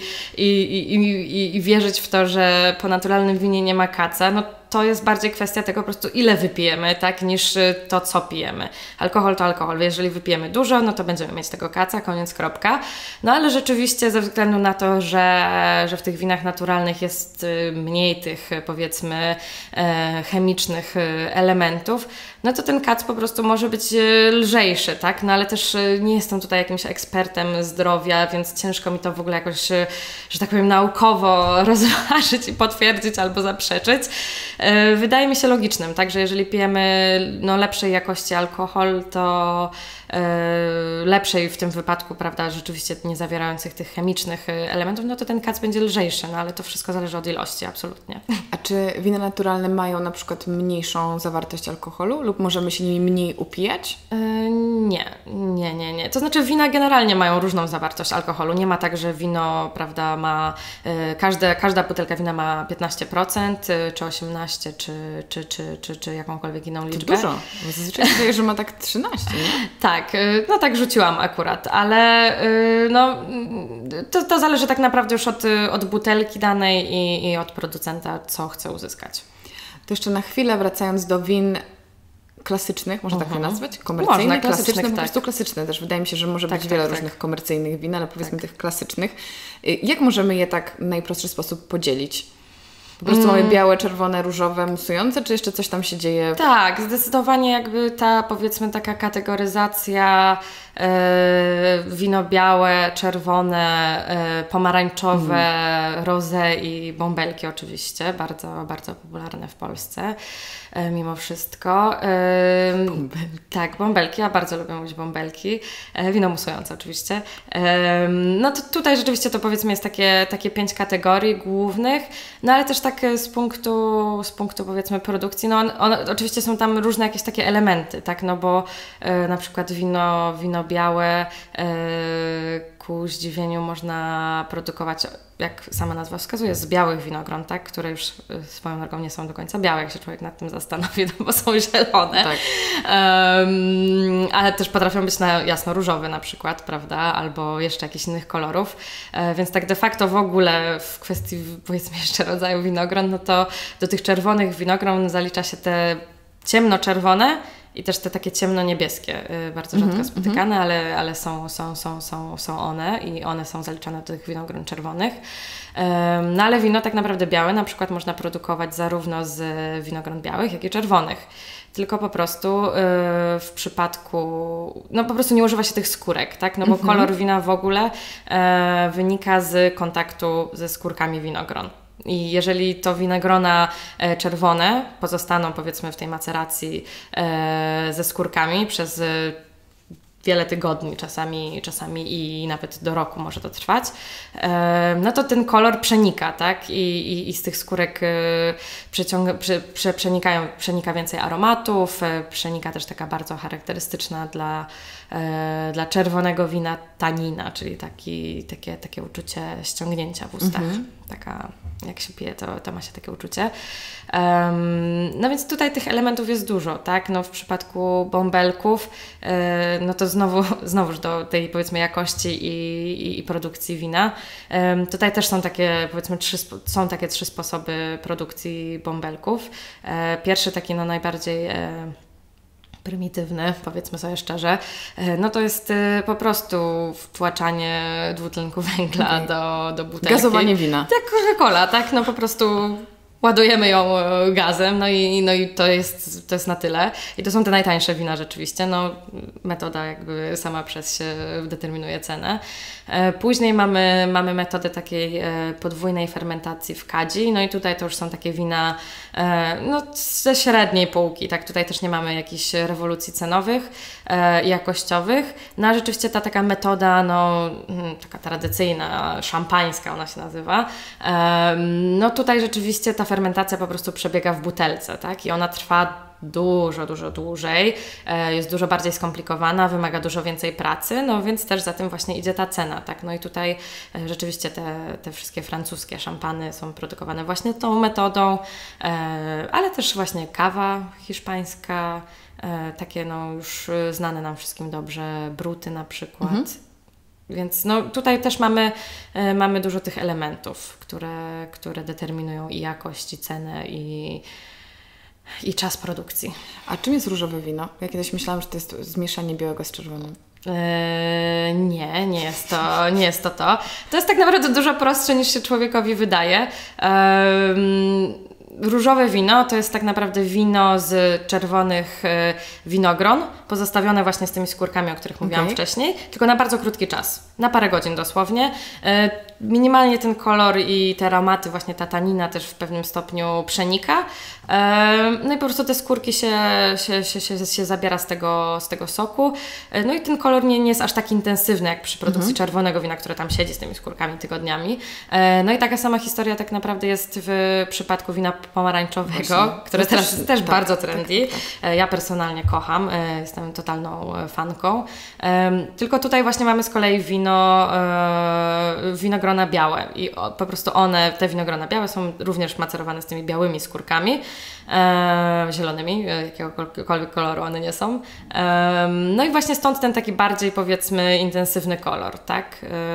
i wierzyć w to, że po naturalnym winie nie ma kaca. No to jest bardziej kwestia tego po prostu ile wypijemy, tak, niż to co pijemy. Alkohol to alkohol. Jeżeli wypijemy dużo, no to będziemy mieć tego kaca, koniec, kropka. No ale rzeczywiście ze względu na to, że w tych winach naturalnych jest mniej tych powiedzmy chemicznych elementów, no to ten kac po prostu może być lżejszy, tak? No ale też nie jestem tutaj jakimś ekspertem zdrowia, więc ciężko mi to w ogóle jakoś, że tak powiem, naukowo rozważyć i potwierdzić albo zaprzeczyć. wydaje mi się logicznym, tak, że jeżeli pijemy lepszej jakości alkohol, to lepszej w tym wypadku, prawda, rzeczywiście nie zawierających tych chemicznych elementów, no to ten kac będzie lżejszy, no ale to wszystko zależy od ilości, absolutnie. A czy wina naturalne mają na przykład mniejszą zawartość alkoholu lub możemy się nimi mniej upijać? Nie. To znaczy wina generalnie mają różną zawartość alkoholu. Nie ma tak, że wino, prawda, ma każda butelka wina ma 15%, czy 18%, czy jakąkolwiek inną liczbę. To dużo. Zazwyczaj wydaje, że ma tak 13%, nie? Tak, no tak rzuciłam akurat, ale to zależy tak naprawdę już od butelki danej i od producenta, co chce uzyskać. To jeszcze na chwilę wracając do win klasycznych, można tak je nazwać? Komercyjne, klasyczne, po prostu klasyczne też. Wydaje mi się, że może być wiele różnych komercyjnych win, ale powiedzmy tych klasycznych. Jak możemy je tak w najprostszy sposób podzielić? Po prostu mamy białe, czerwone, różowe, musujące, czy jeszcze coś tam się dzieje? Tak, zdecydowanie jakby ta, powiedzmy, taka kategoryzacja wino białe, czerwone, pomarańczowe, rosé i bąbelki oczywiście, bardzo, bardzo popularne w Polsce mimo wszystko. Tak, bąbelki, ja bardzo lubię mówić bąbelki, wino musujące oczywiście. No to tutaj rzeczywiście to powiedzmy jest takie 5 kategorii głównych, no ale też tak z punktu powiedzmy produkcji, no oczywiście są tam różne jakieś takie elementy, tak, no bo na przykład wino białe ku zdziwieniu można produkować, jak sama nazwa wskazuje, z białych winogron, tak, które już swoją drogą nie są do końca białe, jak się człowiek nad tym zastanowi, no bo są zielone. Tak. Ale też potrafią być na jasno różowe na przykład, prawda, albo jeszcze jakichś innych kolorów. Więc tak de facto w ogóle w kwestii, powiedzmy, jeszcze rodzaju winogron, no to do tych czerwonych winogron zalicza się te ciemnoczerwone i też te takie ciemno-niebieskie, bardzo rzadko spotykane, ale są one i one są zaliczane do tych winogron czerwonych. No ale wino tak naprawdę białe na przykład można produkować zarówno z winogron białych, jak i czerwonych. Tylko po prostu w przypadku, no po prostu nie używa się tych skórek, tak? No bo kolor wina w ogóle wynika z kontaktu ze skórkami winogron. I jeżeli to winogrona czerwone pozostaną, powiedzmy, w tej maceracji ze skórkami przez wiele tygodni, czasami i nawet do roku może to trwać, to ten kolor przenika, tak? I z tych skórek przenika więcej aromatów, przenika też taka bardzo charakterystyczna dla czerwonego wina tanina, czyli takie uczucie ściągnięcia w ustach. Taka, jak się pije, to ma się takie uczucie. No więc tutaj tych elementów jest dużo, tak? No w przypadku bąbelków, no to znowuż do tej, powiedzmy, jakości i produkcji wina. Tutaj też są takie, powiedzmy, trzy sposoby produkcji bąbelków. Pierwszy taki najbardziej prymitywny, powiedzmy sobie szczerze, no to jest po prostu wtłaczanie dwutlenku węgla do butelki. Gazowanie wina. Tak, Coca-Cola, tak? No po prostu ładujemy ją gazem, no i to jest na tyle. I to są te najtańsze wina rzeczywiście, no metoda jakby sama przez się determinuje cenę. Później mamy metodę takiej podwójnej fermentacji w kadzi, no i tutaj to już są takie wina ze średniej półki, tak, tutaj też nie mamy jakichś rewolucji cenowych i jakościowych, no a rzeczywiście ta taka metoda, taka tradycyjna, szampańska ona się nazywa, no tutaj rzeczywiście ta fermentacja po prostu przebiega w butelce, tak, i ona trwa dużo dłużej, jest dużo bardziej skomplikowana, wymaga dużo więcej pracy, no więc też za tym właśnie idzie ta cena, tak, no i tutaj rzeczywiście te wszystkie francuskie szampany są produkowane właśnie tą metodą, ale też właśnie kawa hiszpańska, takie już znane nam wszystkim dobrze, bruty na przykład. Więc tutaj też mamy dużo tych elementów, które determinują i jakość, i cenę, i czas produkcji. A czym jest różowe wino? Ja kiedyś myślałam, że to jest zmieszanie białego z czerwonym. Nie jest to. To jest tak naprawdę dużo prostsze niż się człowiekowi wydaje. różowe wino to jest tak naprawdę wino z czerwonych winogron, pozostawione właśnie z tymi skórkami, o których mówiłam wcześniej, tylko na bardzo krótki czas, na parę godzin dosłownie. Minimalnie ten kolor i te aromaty, właśnie ta tanina też w pewnym stopniu przenika. No i po prostu te skórki się zabiera z tego soku. No i ten kolor nie jest aż tak intensywny jak przy produkcji czerwonego wina, które tam siedzi z tymi skórkami tygodniami. No i taka sama historia tak naprawdę jest w przypadku wina pomarańczowego, które teraz jest też bardzo trendy. Ja personalnie kocham, jestem totalną fanką. Tylko tutaj właśnie mamy z kolei winogrona białe i po prostu te winogrona białe są również macerowane z tymi białymi skórkami, zielonymi, jakiegokolwiek koloru one nie są. No i właśnie stąd ten taki bardziej, powiedzmy, intensywny kolor, tak?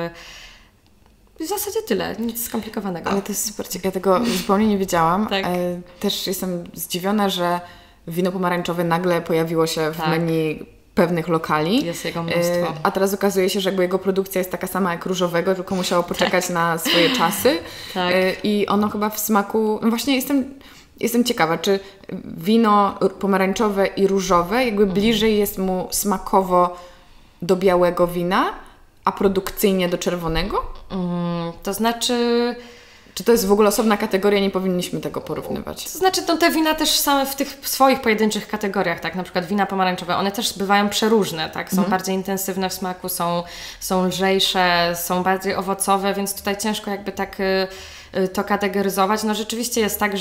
W zasadzie tyle, nic skomplikowanego. Ale to jest super ciekawe, ja tego zupełnie nie wiedziałam. Tak. Też jestem zdziwiona, że wino pomarańczowe nagle pojawiło się w menu pewnych lokali. Jest jego mnóstwo. A teraz okazuje się, że jakby jego produkcja jest taka sama jak różowego, tylko musiało poczekać na swoje czasy. Tak. I ono chyba w smaku... No właśnie jestem ciekawa, czy wino pomarańczowe i różowe jakby bliżej jest mu smakowo do białego wina, a produkcyjnie do czerwonego? To znaczy... Czy to jest w ogóle osobna kategoria, nie powinniśmy tego porównywać? To znaczy, te wina też same w tych swoich pojedynczych kategoriach, tak, na przykład wina pomarańczowe, one też bywają przeróżne, tak, są bardziej intensywne w smaku, są lżejsze, są bardziej owocowe, więc tutaj ciężko jakby tak to kategoryzować. No rzeczywiście jest tak,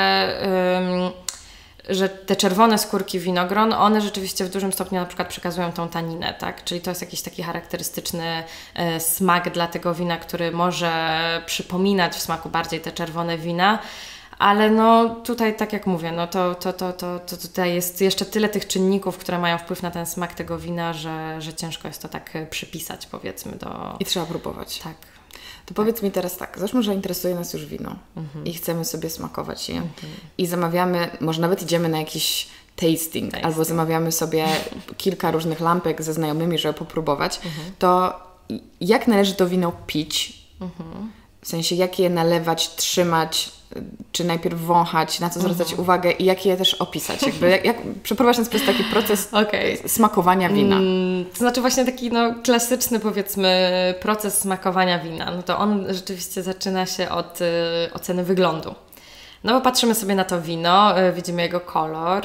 że te czerwone skórki winogron, one rzeczywiście w dużym stopniu na przykład przekazują tą taninę, tak? Czyli to jest jakiś taki charakterystyczny smak dla tego wina, który może przypominać w smaku bardziej te czerwone wina, ale no tutaj tak jak mówię, no to tutaj jest jeszcze tyle tych czynników, które mają wpływ na ten smak tego wina, że ciężko jest to tak przypisać, powiedzmy, do... I trzeba próbować. Tak. To powiedz mi teraz tak, załóżmy, że interesuje nas już wino i chcemy sobie smakować je i zamawiamy, może nawet idziemy na jakiś tasting. Albo zamawiamy sobie kilka różnych lampek ze znajomymi, żeby popróbować, to jak należy to wino pić? W sensie, jak je nalewać, trzymać, czy najpierw wąchać, na co zwracać uwagę i jak je też opisać? Jakby, jak przeprowadzić przez taki proces smakowania wina? To znaczy właśnie taki klasyczny, powiedzmy, proces smakowania wina. No to on rzeczywiście zaczyna się od oceny wyglądu. No bo patrzymy sobie na to wino, widzimy jego kolor,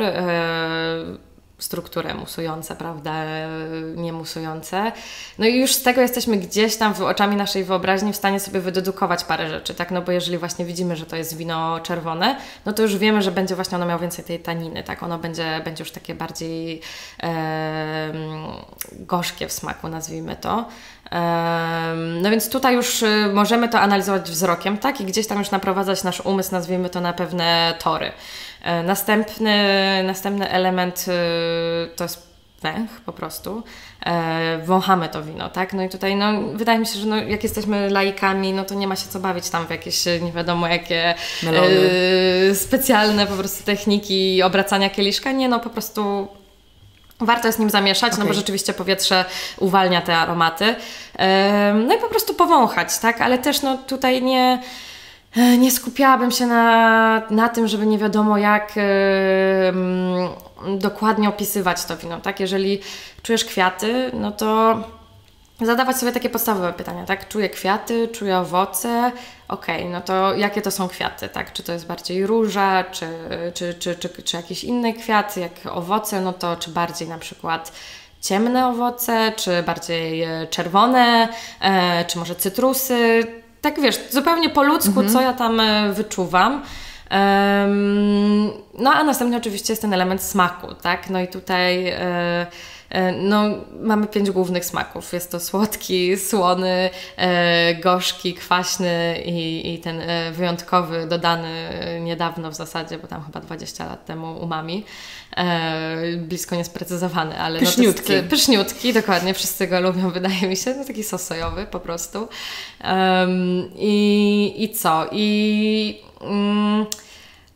strukturę musujące, prawda, niemusujące. No i już z tego jesteśmy gdzieś tam oczami naszej wyobraźni w stanie sobie wydedukować parę rzeczy, tak, no bo jeżeli właśnie widzimy, że to jest wino czerwone, no to już wiemy, że będzie właśnie ono miało więcej tej taniny, tak, ono będzie już takie bardziej gorzkie w smaku, nazwijmy to. No więc tutaj już możemy to analizować wzrokiem, tak, i gdzieś tam już naprowadzać nasz umysł, nazwijmy to, na pewne tory. Następny element to jest węch po prostu. Wąchamy to wino, tak? No i tutaj wydaje mi się, że jak jesteśmy laikami, no to nie ma się co bawić tam w jakieś nie wiadomo jakie specjalne po prostu techniki obracania kieliszka. Nie, no po prostu warto jest nim zamieszać, no bo rzeczywiście powietrze uwalnia te aromaty. No i po prostu powąchać, tak? Ale też tutaj nie skupiałabym się na tym, żeby nie wiadomo jak dokładnie opisywać to wino, tak? Jeżeli czujesz kwiaty, no to zadawać sobie takie podstawowe pytania, tak? Czuję kwiaty, czuję owoce, no to jakie to są kwiaty, tak? Czy to jest bardziej róża, czy jakieś inne kwiaty, jak owoce, no to czy bardziej na przykład ciemne owoce, czy bardziej czerwone, czy może cytrusy, tak wiesz, zupełnie po ludzku, co ja tam wyczuwam. No a następnie oczywiście jest ten element smaku, tak? No i tutaj mamy 5 głównych smaków. Jest to słodki, słony, gorzki, kwaśny i ten wyjątkowy, dodany niedawno w zasadzie, bo tam chyba 20 lat temu umami. Blisko niesprecyzowany, ale pyszniutki. Pyszniutki, dokładnie, wszyscy go lubią, wydaje mi się, taki sos sojowy po prostu.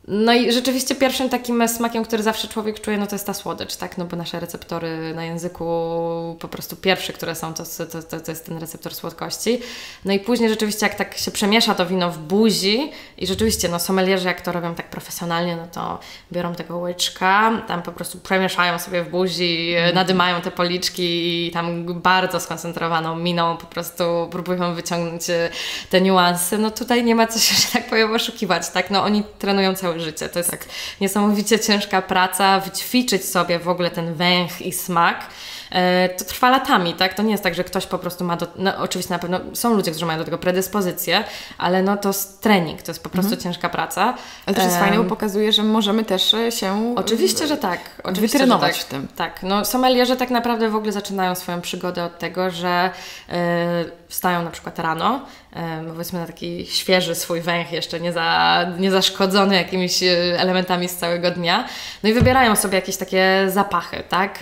No i rzeczywiście pierwszym takim smakiem, który zawsze człowiek czuje, no to jest ta słodycz, tak? No bo nasze receptory na języku po prostu pierwsze, które są, to jest ten receptor słodkości. No i później rzeczywiście jak tak się przemiesza to wino w buzi i rzeczywiście no sommelierzy jak to robią tak profesjonalnie, no to biorą tego łyczka, tam po prostu przemieszają sobie w buzi, nadymają te policzki i tam bardzo skoncentrowaną miną po prostu próbują wyciągnąć te niuanse. No tutaj nie ma co się, że tak powiem, oszukiwać, tak? No oni trenują całe życie. To jest niesamowicie ciężka praca, wyćwiczyć sobie w ogóle ten węch i smak. To trwa latami, tak? To nie jest tak, że ktoś po prostu ma no oczywiście na pewno są ludzie, którzy mają do tego predyspozycję, ale no to jest trening, to jest po prostu ciężka praca. Ale to jest fajne, bo pokazuje, że możemy też się oczywiście, że tak. Wytrenować że tak. w tym. Tak, no sommelierzy tak naprawdę w ogóle zaczynają swoją przygodę od tego, że wstają na przykład rano, powiedzmy na taki świeży swój węch, jeszcze nie zaszkodzony jakimiś elementami z całego dnia, no i wybierają sobie jakieś takie zapachy, tak?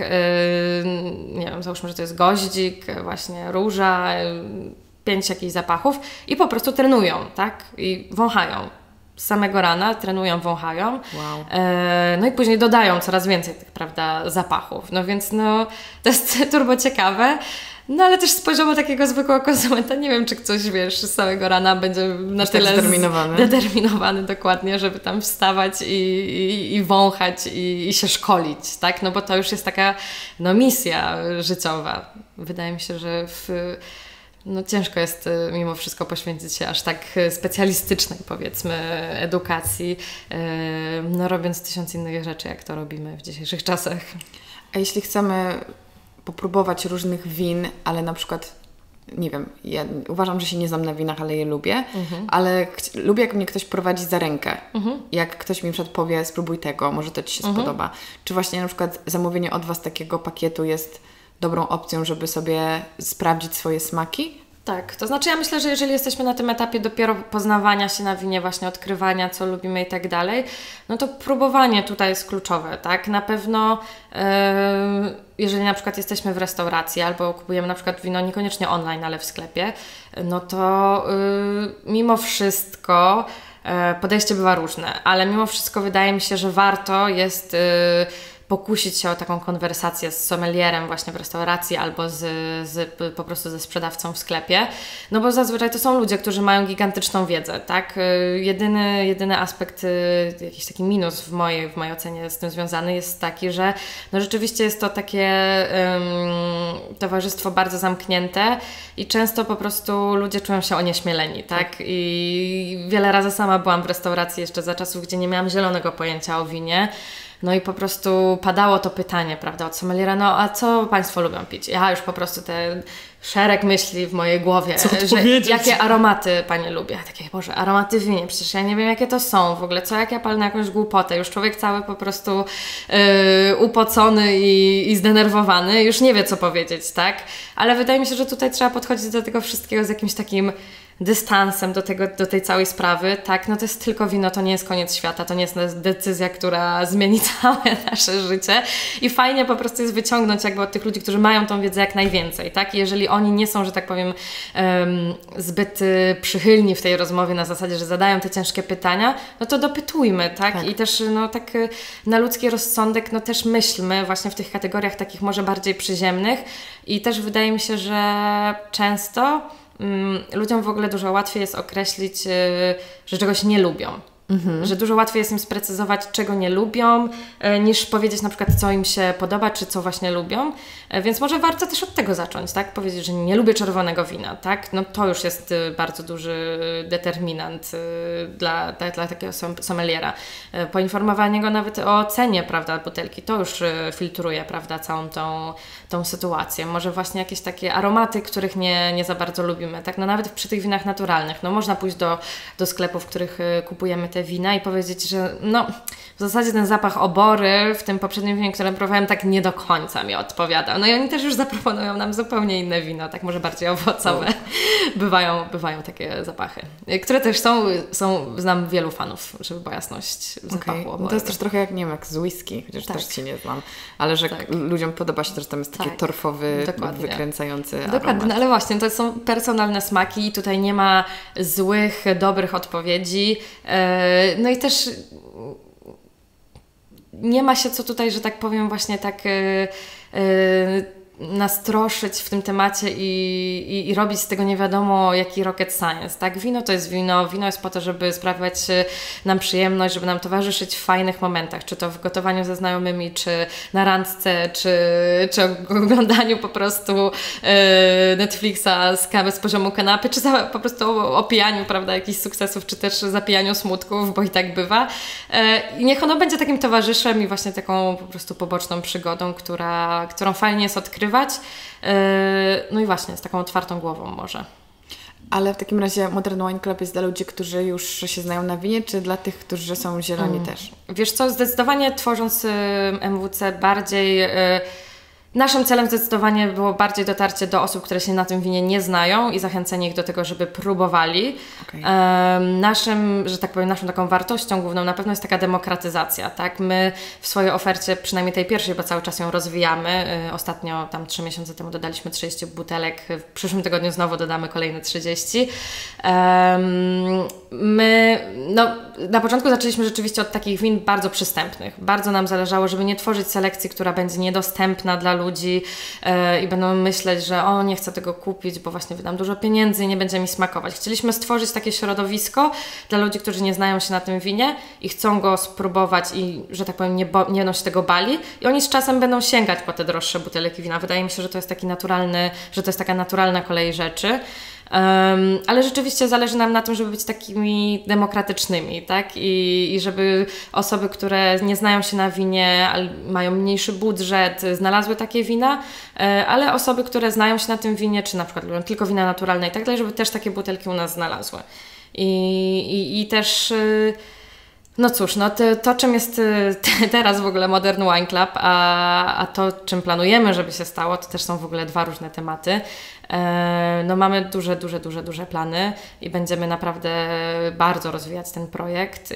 Nie wiem, załóżmy, że to jest goździk, właśnie róża, 5 jakichś zapachów i po prostu trenują, tak? I wąchają. Z samego rana trenują, wąchają. Wow. No i później dodają coraz więcej tych, prawda, zapachów. No więc no, to jest turbo ciekawe. No ale też z poziomu takiego zwykłego konsumenta nie wiem, czy ktoś, wiesz, z samego rana będzie na tyle zdeterminowany dokładnie, żeby tam wstawać i wąchać i się szkolić, tak? No bo to już jest taka no, misja życiowa. Wydaje mi się, że no ciężko jest mimo wszystko poświęcić się aż tak specjalistycznej, powiedzmy, edukacji, no robiąc 1000 innych rzeczy, jak to robimy w dzisiejszych czasach. A jeśli chcemy popróbować różnych win, ale na przykład, nie wiem, ja uważam, że się nie znam na winach, ale je lubię, ale lubię, jak mnie ktoś prowadzi za rękę. Jak ktoś mi na przykład powie, spróbuj tego, może to Ci się spodoba. Czy właśnie na przykład zamówienie od Was takiego pakietu jest dobrą opcją, żeby sobie sprawdzić swoje smaki? Tak, to znaczy ja myślę, że jeżeli jesteśmy na tym etapie dopiero poznawania się na winie, właśnie odkrywania, co lubimy i tak dalej, no to próbowanie tutaj jest kluczowe, tak? Na pewno jeżeli na przykład jesteśmy w restauracji albo kupujemy na przykład wino niekoniecznie online, ale w sklepie, no to mimo wszystko podejście bywa różne, ale mimo wszystko wydaje mi się, że warto jest pokusić się o taką konwersację z sommelierem właśnie w restauracji albo po prostu ze sprzedawcą w sklepie, no bo zazwyczaj to są ludzie, którzy mają gigantyczną wiedzę, tak? Jedyny aspekt, jakiś taki minus w mojej ocenie z tym związany jest taki, że no rzeczywiście jest to takie towarzystwo bardzo zamknięte i często po prostu ludzie czują się onieśmieleni, tak? I wiele razy sama byłam w restauracji jeszcze za czasów, gdzie nie miałam zielonego pojęcia o winie. No i po prostu padało to pytanie, prawda, od sommeliera, no a co Państwo lubią pić? Ja już po prostu ten szereg myśli w mojej głowie, że jakie aromaty Panie lubię. Takie, Boże, aromaty w winie, przecież ja nie wiem, jakie to są w ogóle, co jak ja palę na jakąś głupotę. Już człowiek cały po prostu upocony i zdenerwowany, już nie wie, co powiedzieć, tak? Ale wydaje mi się, że tutaj trzeba podchodzić do tego wszystkiego z jakimś takim dystansem do tej całej sprawy, tak, no to jest tylko wino, to nie jest koniec świata, to nie jest decyzja, która zmieni całe nasze życie i fajnie po prostu jest wyciągnąć jakby od tych ludzi, którzy mają tą wiedzę jak najwięcej, tak, i jeżeli oni nie są, że tak powiem, zbyt przychylni w tej rozmowie na zasadzie, że zadają te ciężkie pytania, no to dopytujmy, tak, i też no tak na ludzki rozsądek, no też myślmy właśnie w tych kategoriach takich może bardziej przyziemnych i też wydaje mi się, że często ludziom w ogóle dużo łatwiej jest określić, że czegoś nie lubią. Że dużo łatwiej jest im sprecyzować, czego nie lubią, niż powiedzieć na przykład, co im się podoba, czy co właśnie lubią. Więc może warto też od tego zacząć, tak? Powiedzieć, że nie lubię czerwonego wina, tak? No to już jest bardzo duży determinant dla takiego sommeliera. Poinformowanie go nawet o cenie, prawda, butelki, to już filtruje, prawda, całą tą sytuację. Może właśnie jakieś takie aromaty, których nie za bardzo lubimy, tak? No nawet przy tych winach naturalnych, no można pójść do sklepów, w których kupujemy te wina i powiedzieć, że no w zasadzie ten zapach obory w tym poprzednim winie, które próbowałem, tak nie do końca mi odpowiada. No i oni też już zaproponują nam zupełnie inne wino, tak może bardziej owocowe. Bywają takie zapachy, które też znam wielu fanów, żeby była jasność w zapachu obory. No to jest też trochę jak, nie wiem, jak z whisky, chociaż też się nie znam, ale że ludziom podoba się też, że tam jest taki torfowy, wykręcający aromat. Dokładnie, no ale właśnie, to są personalne smaki i tutaj nie ma złych, dobrych odpowiedzi. No i też nie ma się co tutaj, że tak powiem, właśnie tak nastroszyć w tym temacie i robić z tego nie wiadomo jaki rocket science, tak? Wino to jest wino, wino jest po to, żeby sprawiać nam przyjemność, żeby nam towarzyszyć w fajnych momentach, czy to w gotowaniu ze znajomymi, czy na randce, czy oglądaniu po prostu Netflixa z poziomu kanapy, czy po prostu opijaniu, prawda, jakichś sukcesów, czy też zapijaniu smutków, bo i tak bywa. I niech ono będzie takim towarzyszem i właśnie taką po prostu poboczną przygodą, którą fajnie jest odkrywać. No i właśnie z taką otwartą głową może. Ale w takim razie Modern Wine Club jest dla ludzi, którzy już się znają na winie, czy dla tych, którzy są zieloni też? Wiesz co, zdecydowanie tworząc MWC bardziej... Naszym celem zdecydowanie było bardziej dotarcie do osób, które się na tym winie nie znają i zachęcenie ich do tego, żeby próbowali. Okay. Że tak powiem, naszą taką wartością główną na pewno jest taka demokratyzacja. Tak? My w swojej ofercie, przynajmniej tej pierwszej, bo cały czas ją rozwijamy. Ostatnio, tam 3 miesiące temu dodaliśmy 30 butelek. W przyszłym tygodniu znowu dodamy kolejne 30. My na początku zaczęliśmy rzeczywiście od takich win bardzo przystępnych. Bardzo nam zależało, żeby nie tworzyć selekcji, która będzie niedostępna dla ludzi i będą myśleć, że nie chcę tego kupić, bo właśnie wydam dużo pieniędzy i nie będzie mi smakować. Chcieliśmy stworzyć takie środowisko dla ludzi, którzy nie znają się na tym winie i chcą go spróbować i, że tak powiem, nie będą się tego bali i oni z czasem będą sięgać po te droższe butelki wina. Wydaje mi się, że to jest taki naturalny, że to jest taka naturalna kolej rzeczy. Ale rzeczywiście zależy nam na tym, żeby być takimi demokratycznymi, tak? I żeby osoby, które nie znają się na winie, mają mniejszy budżet, znalazły takie wina, ale osoby, które znają się na tym winie, czy na przykład lubią tylko wina naturalne i tak dalej, żeby też takie butelki u nas znalazły. I też... No cóż, to czym jest teraz w ogóle Modern Wine Club, a to czym planujemy, żeby się stało, to też są w ogóle dwa różne tematy. Mamy duże plany i będziemy naprawdę bardzo rozwijać ten projekt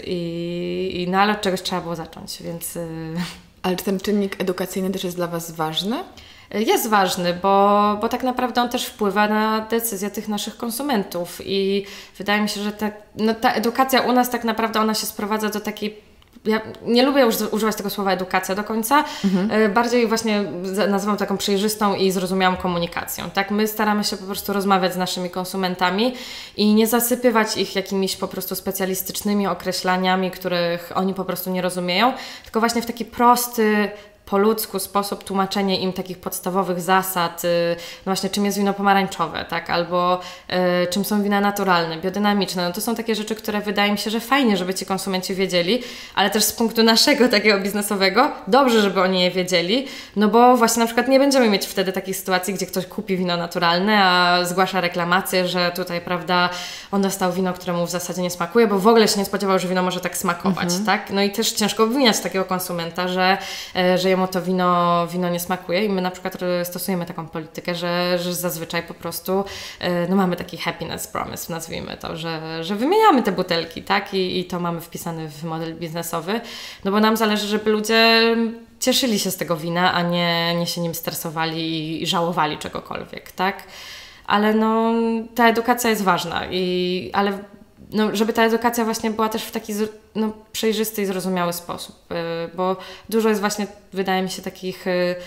ale od czegoś trzeba było zacząć, więc... Ale czy ten czynnik edukacyjny też jest dla Was ważny? Jest ważny, bo tak naprawdę on też wpływa na decyzje tych naszych konsumentów i wydaje mi się, że ta edukacja u nas tak naprawdę ona się sprowadza do takiej... Ja nie lubię już używać tego słowa edukacja do końca, bardziej właśnie nazywam taką przejrzystą i zrozumiałą komunikacją. Tak? My staramy się po prostu rozmawiać z naszymi konsumentami i nie zasypywać ich jakimiś po prostu specjalistycznymi określaniami, których oni po prostu nie rozumieją, tylko właśnie w taki prosty, po ludzku sposób tłumaczenie im takich podstawowych zasad, no właśnie czym jest wino pomarańczowe, tak? Albo czym są wina naturalne, biodynamiczne. No to są takie rzeczy, które wydaje mi się, że fajnie, żeby ci konsumenci wiedzieli, ale też z punktu naszego takiego biznesowego dobrze, żeby oni je wiedzieli, no bo właśnie na przykład nie będziemy mieć wtedy takich sytuacji, gdzie ktoś kupi wino naturalne, a zgłasza reklamację, że tutaj, prawda, on dostał wino, któremu w zasadzie nie smakuje, bo w ogóle się nie spodziewał, że wino może tak smakować, tak? No i też ciężko obwiniać takiego konsumenta, że jemu to wino nie smakuje i my na przykład stosujemy taką politykę, że zazwyczaj po prostu mamy taki happiness promise, nazwijmy to, że wymieniamy te butelki, tak? I to mamy wpisane w model biznesowy, no bo nam zależy, żeby ludzie cieszyli się z tego wina, a nie się nim stresowali i żałowali czegokolwiek, tak? Ale ta edukacja jest ważna ale żeby ta edukacja właśnie była też w taki przejrzysty i zrozumiały sposób, bo dużo jest właśnie, wydaje mi się, takich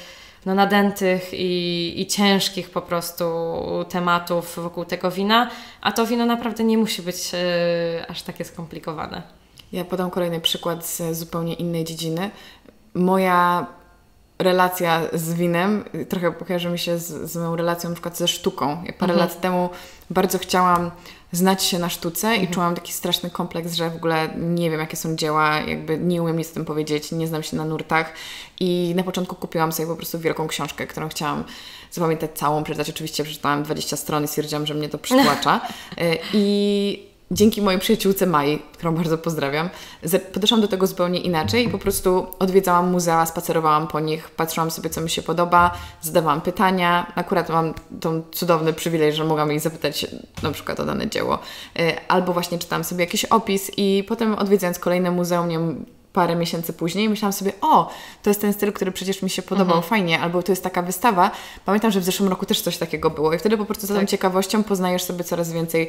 nadętych i ciężkich po prostu tematów wokół tego wina, a to wino naprawdę nie musi być aż takie skomplikowane. Ja podam kolejny przykład z zupełnie innej dziedziny. Moja relacja z winem trochę kojarzy mi się z moją relacją na przykład ze sztuką. Ja parę lat temu bardzo chciałam znać się na sztuce i czułam taki straszny kompleks, że w ogóle nie wiem, jakie są dzieła, jakby nie umiem nic z tym powiedzieć, nie znam się na nurtach i na początku kupiłam sobie po prostu wielką książkę, którą chciałam zapamiętać całą, przeczytać. Oczywiście przeczytałam 20 stron i stwierdziłam, że mnie to przytłacza i dzięki mojej przyjaciółce Mai, którą bardzo pozdrawiam, podeszłam do tego zupełnie inaczej i po prostu odwiedzałam muzea, spacerowałam po nich, patrzyłam sobie, co mi się podoba, zadawałam pytania. Akurat mam ten cudowny przywilej, że mogłam jej zapytać na przykład o dane dzieło. Albo właśnie czytałam sobie jakiś opis i potem odwiedzając kolejne muzeum, nie wiem, parę miesięcy później i myślałam sobie, to jest ten styl, który przecież mi się podobał, fajnie, albo to jest taka wystawa. Pamiętam, że w zeszłym roku też coś takiego było i wtedy po prostu za tą ciekawością poznajesz sobie coraz więcej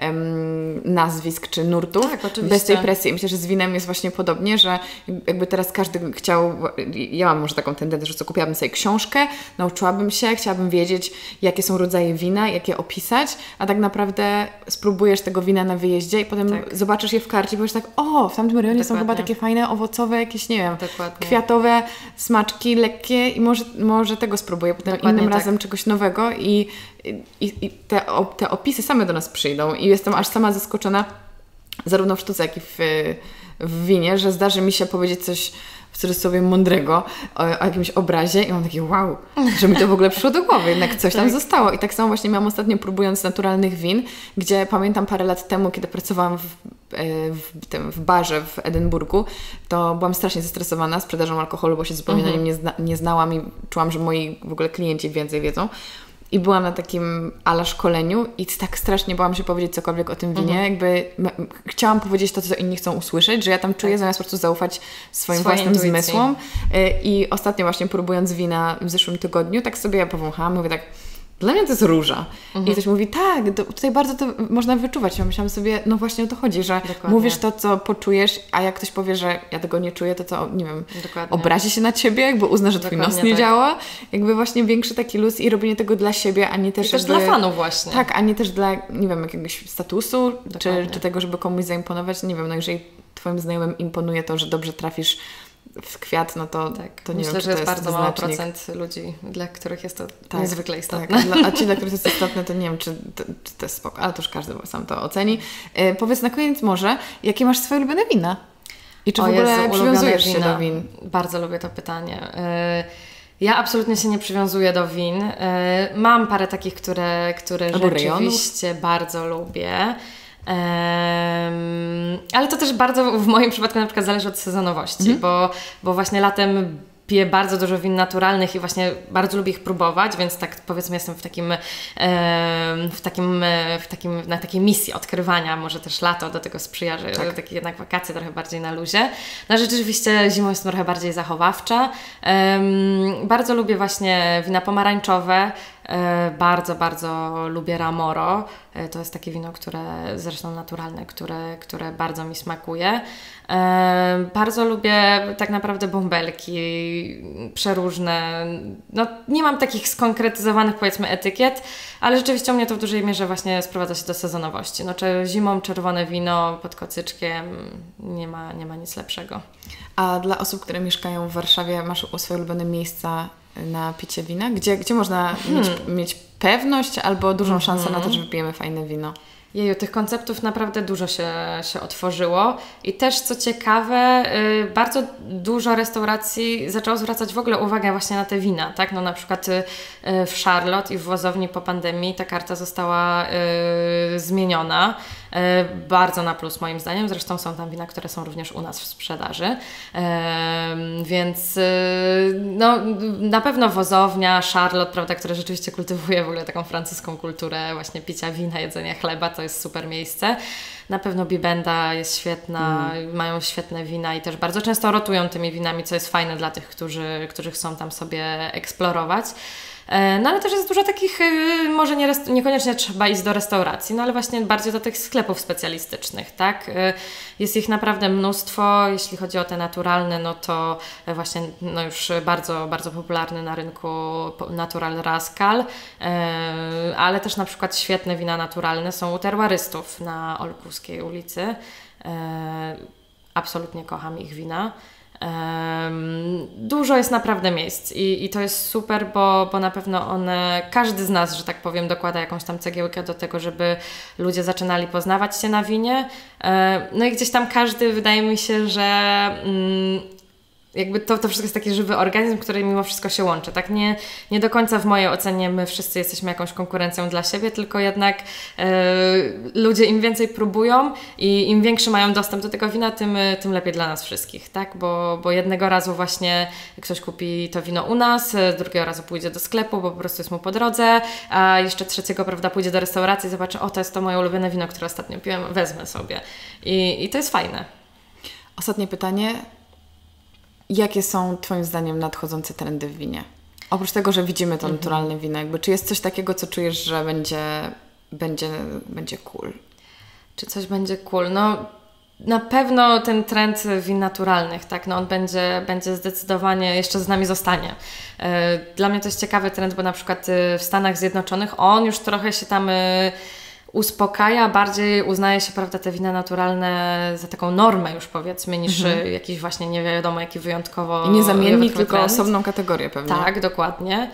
nazwisk czy nurtów, bez tej presji. Myślę, że z winem jest właśnie podobnie, że jakby teraz każdy chciał, ja mam może taką tendencję, że co kupiłabym sobie książkę, nauczyłabym się, chciałabym wiedzieć, jakie są rodzaje wina, jak je opisać, a tak naprawdę spróbujesz tego wina na wyjeździe i potem zobaczysz je w karcie i powiesz tak, w tamtym rejonie są chyba takie fajne, owocowe, jakieś, nie wiem, kwiatowe smaczki, lekkie i może tego spróbuję, potem innym razem czegoś nowego i te opisy same do nas przyjdą i jestem aż sama zaskoczona zarówno w sztuce, jak i w winie, że zdarzy mi się powiedzieć coś w cudzysłowie mądrego o jakimś obrazie i mam takie wow, że mi to w ogóle przyszło do głowy, jednak coś tam zostało. I tak samo właśnie miałam ostatnio próbując naturalnych win, gdzie pamiętam parę lat temu, kiedy pracowałam w barze w Edynburgu, to byłam strasznie zestresowana sprzedażą alkoholu, bo się zupełnie na nim nie znałam i czułam, że moi w ogóle klienci więcej wiedzą. I byłam na takim szkoleniu i tak strasznie bałam się powiedzieć cokolwiek o tym winie. Jakby chciałam powiedzieć to, co inni chcą usłyszeć, że ja tam czuję, zamiast po prostu zaufać swoim własnym zmysłom. I ostatnio właśnie próbując wina w zeszłym tygodniu, tak sobie ja powąchałam, mówię tak, dla mnie to jest róża. I ktoś mówi, tak, tutaj bardzo to można wyczuwać. Ja myślałam sobie, no właśnie o to chodzi, że mówisz to, co poczujesz, a jak ktoś powie, że ja tego nie czuję, to co, nie wiem, obrazi się na ciebie, jakby uzna, że twój nos nie działa. Jakby właśnie większy taki luz i robienie tego dla siebie, a nie też jakby... też dla fanów właśnie. Tak, a nie też dla, nie wiem, jakiegoś statusu, czy tego, żeby komuś zaimponować. Nie wiem, no jeżeli twoim znajomym imponuje to, że dobrze trafisz w kwiat, no to nie myślę, wiem, że jest bardzo mały procent ludzi, dla których jest to niezwykle istotne. A ci, dla których jest istotne, to nie wiem, czy to jest spoko, ale to już każdy sam to oceni. Powiedz na koniec może, jakie masz swoje ulubione wina? I czy w ogóle przywiązujesz się do win? Bardzo lubię to pytanie. Ja absolutnie się nie przywiązuję do win. Mam parę takich, które rzeczywiście bardzo lubię. Ale to też bardzo w moim przypadku na przykład zależy od sezonowości, bo właśnie latem piję bardzo dużo win naturalnych i właśnie bardzo lubię ich próbować, więc tak powiedzmy jestem na takiej misji odkrywania, może też lato do tego sprzyja, że takie jednak wakacje trochę bardziej na luzie. No rzeczywiście zimą jest trochę bardziej zachowawcza. Bardzo lubię właśnie wina pomarańczowe. Bardzo, bardzo lubię Ramoro. To jest takie wino, zresztą naturalne, które bardzo mi smakuje. Bardzo lubię tak naprawdę bąbelki, przeróżne. No, nie mam takich skonkretyzowanych, powiedzmy, etykiet, ale rzeczywiście u mnie to w dużej mierze właśnie sprowadza się do sezonowości. No, zimą czerwone wino pod kocyczkiem nie ma nic lepszego. A dla osób, które mieszkają w Warszawie, masz swoje ulubione miejsca na picie wina? Gdzie można mieć pewność albo dużą szansę na to, że wypijemy fajne wino? Jeju, tych konceptów naprawdę dużo się otworzyło i też co ciekawe, bardzo dużo restauracji zaczęło zwracać w ogóle uwagę właśnie na te wina, tak? No na przykład w Charlotte i w Wozowni po pandemii ta karta została zmieniona. Bardzo na plus moim zdaniem, zresztą są tam wina, które są również u nas w sprzedaży, więc no, na pewno Wozownia, Charlotte, prawda, które rzeczywiście kultywuje w ogóle taką francuską kulturę właśnie picia wina, jedzenia chleba, to jest super miejsce. Na pewno Bibenda jest świetna, mają świetne wina i też bardzo często rotują tymi winami, co jest fajne dla tych, którzy chcą tam sobie eksplorować. No ale też jest dużo takich, może niekoniecznie trzeba iść do restauracji, no ale właśnie bardziej do tych sklepów specjalistycznych, tak? Jest ich naprawdę mnóstwo, jeśli chodzi o te naturalne, no to właśnie no już bardzo, bardzo popularny na rynku Natural Rascal, ale też na przykład świetne wina naturalne są u terroirystów na Olkuskiej ulicy. Absolutnie kocham ich wina. Dużo jest naprawdę miejsc i to jest super, bo na pewno każdy z nas, że tak powiem, dokłada jakąś tam cegiełkę do tego, żeby ludzie zaczynali poznawać się na winie. No i gdzieś tam każdy, wydaje mi się, że jakby to wszystko jest taki żywy organizm, który mimo wszystko się łączy. Tak nie do końca w mojej ocenie my wszyscy jesteśmy jakąś konkurencją dla siebie, tylko jednak ludzie im więcej próbują i im większy mają dostęp do tego wina, tym lepiej dla nas wszystkich, tak? Bo jednego razu właśnie ktoś kupi to wino u nas, drugiego razu pójdzie do sklepu, bo po prostu jest mu po drodze, a jeszcze trzeciego, prawda, pójdzie do restauracji i zobaczy, to jest to moje ulubione wino, które ostatnio piłem, wezmę sobie. I to jest fajne. Ostatnie pytanie. Jakie są Twoim zdaniem nadchodzące trendy w winie? Oprócz tego, że widzimy to naturalne wino, jakby, czy jest coś takiego, co czujesz, że będzie cool? Czy coś będzie cool? No na pewno ten trend win naturalnych, tak? No on będzie zdecydowanie, jeszcze z nami zostanie. Dla mnie to jest ciekawy trend, bo na przykład w Stanach Zjednoczonych on już trochę się tam uspokaja, bardziej uznaje się, prawda, te wina naturalne za taką normę już, powiedzmy, niż jakiś właśnie nie wiadomo jaki wyjątkowo... I nie zamiennik, tylko osobną kategorię pewnie. Tak, dokładnie.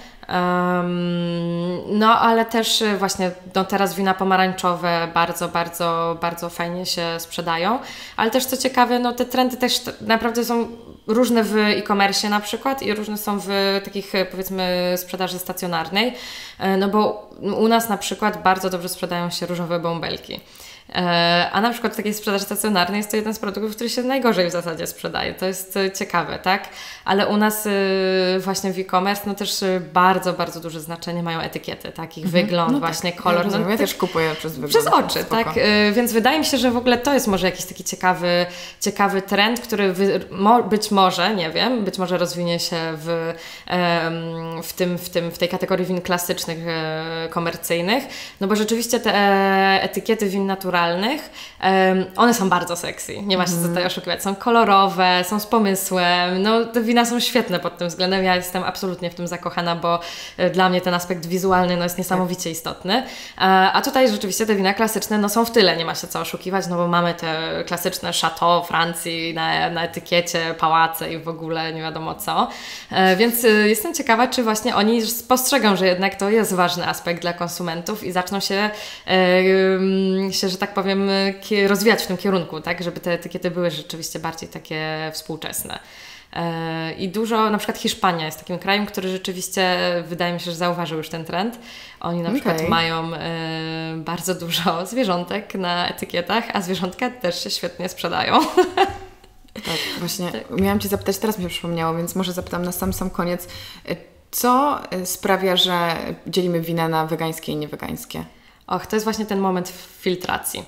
No ale też właśnie no, teraz wina pomarańczowe bardzo fajnie się sprzedają, ale też co ciekawe, no te trendy też naprawdę są różne w e-commerce na przykład i różne są w takich, powiedzmy, sprzedaży stacjonarnej, no bo u nas na przykład bardzo dobrze sprzedają się różowe bąbelki. A na przykład w takiej sprzedaży stacjonarnej jest to jeden z produktów, który się najgorzej w zasadzie sprzedaje. To jest ciekawe, tak? Ale u nas właśnie w e-commerce no też bardzo duże znaczenie mają etykiety, tak? Ich wygląd, no właśnie tak, kolor. Ja też kupuję przez wygląd. Przez oczy, tak? Więc wydaje mi się, że w ogóle to jest może jakiś taki ciekawy trend, który być może, nie wiem, być może rozwinie się w tej kategorii win klasycznych, komercyjnych, no bo rzeczywiście te etykiety win naturalnych, one są bardzo sexy, nie ma się co tutaj oszukiwać, są kolorowe, są z pomysłem, no te wina są świetne pod tym względem, ja jestem absolutnie w tym zakochana, bo dla mnie ten aspekt wizualny no, jest niesamowicie istotny, a tutaj rzeczywiście te wina klasyczne no, są w tyle, nie ma się co oszukiwać, no bo mamy te klasyczne Chateau Francji na etykiecie, pałace i w ogóle nie wiadomo co, więc jestem ciekawa, czy właśnie oni spostrzegą, że jednak to jest ważny aspekt dla konsumentów i zaczną się, że tak powiem, rozwijać w tym kierunku, tak, żeby te etykiety były rzeczywiście bardziej takie współczesne. I dużo, na przykład Hiszpania jest takim krajem, który rzeczywiście, wydaje mi się, że zauważył już ten trend. Oni na przykład mają bardzo dużo zwierzątek na etykietach, a zwierzątka też się świetnie sprzedają. Tak, właśnie miałam Cię zapytać, teraz mi się przypomniało, więc może zapytam na sam koniec. Co sprawia, że dzielimy wina na wegańskie i niewegańskie? To jest właśnie ten moment filtracji.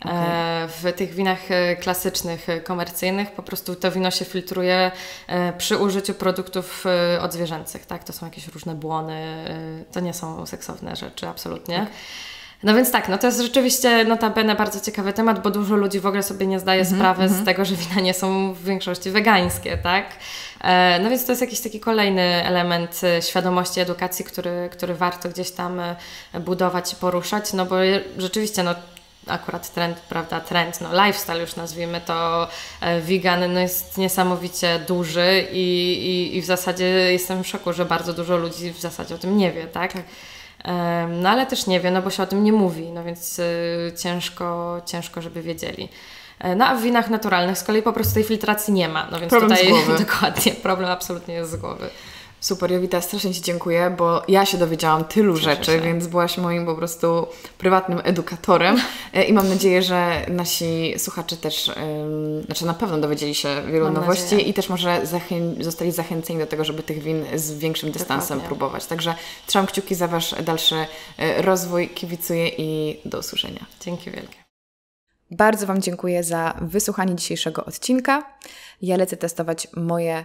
W tych winach klasycznych, komercyjnych po prostu to wino się filtruje przy użyciu produktów odzwierzęcych, tak? To są jakieś różne błony, to nie są seksowne rzeczy, absolutnie. Tak. No więc tak, no to jest rzeczywiście notabene bardzo ciekawy temat, bo dużo ludzi w ogóle sobie nie zdaje sprawy z tego, że wina nie są w większości wegańskie, tak? No więc to jest jakiś taki kolejny element świadomości, edukacji, który warto gdzieś tam budować i poruszać, no bo rzeczywiście, no akurat trend, no lifestyle już nazwijmy to, vegan, no jest niesamowicie duży i w zasadzie jestem w szoku, że bardzo dużo ludzi w zasadzie o tym nie wie, tak? No ale też nie wie, no bo się o tym nie mówi, no więc ciężko, żeby wiedzieli. No a w winach naturalnych z kolei po prostu tej filtracji nie ma, no więc problem tutaj z głowy. Dokładnie, problem absolutnie jest z głowy. Super, Jowita, strasznie Ci dziękuję, bo ja się dowiedziałam tylu rzeczy, więc byłaś moim po prostu prywatnym edukatorem i mam nadzieję, że nasi słuchacze też, na pewno dowiedzieli się wielu nowości i też może zostali zachęceni do tego, żeby tych win z większym dystansem próbować. Także trzymam kciuki za Wasz dalszy rozwój, kibicuję i do usłyszenia. Dzięki wielkie. Bardzo Wam dziękuję za wysłuchanie dzisiejszego odcinka. Ja lecę testować moje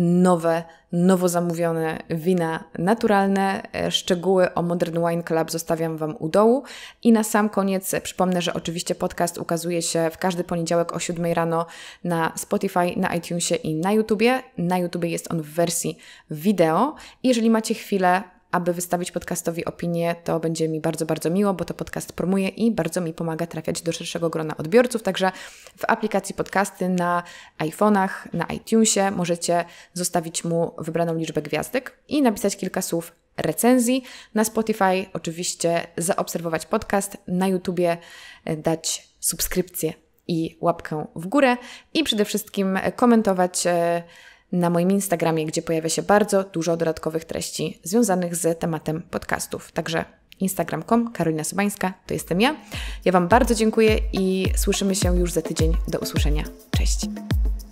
nowo zamówione wina naturalne. Szczegóły o Modern Wine Club zostawiam Wam u dołu. I na sam koniec przypomnę, że oczywiście podcast ukazuje się w każdy poniedziałek o 7 rano na Spotify, na iTunesie i na YouTubie. Na YouTubie jest on w wersji wideo. I jeżeli macie chwilę, aby wystawić podcastowi opinię, to będzie mi bardzo miło, bo to podcast promuje i bardzo mi pomaga trafiać do szerszego grona odbiorców. Także w aplikacji podcasty na iPhone'ach, na iTunesie możecie zostawić mu wybraną liczbę gwiazdek i napisać kilka słów recenzji. Na Spotify oczywiście zaobserwować podcast, na YouTubie dać subskrypcję i łapkę w górę i przede wszystkim komentować na moim Instagramie, gdzie pojawia się bardzo dużo dodatkowych treści związanych z tematem podcastów. Także instagram.com, Karolina Sobańska, to jestem ja. Ja Wam bardzo dziękuję i słyszymy się już za tydzień. Do usłyszenia. Cześć!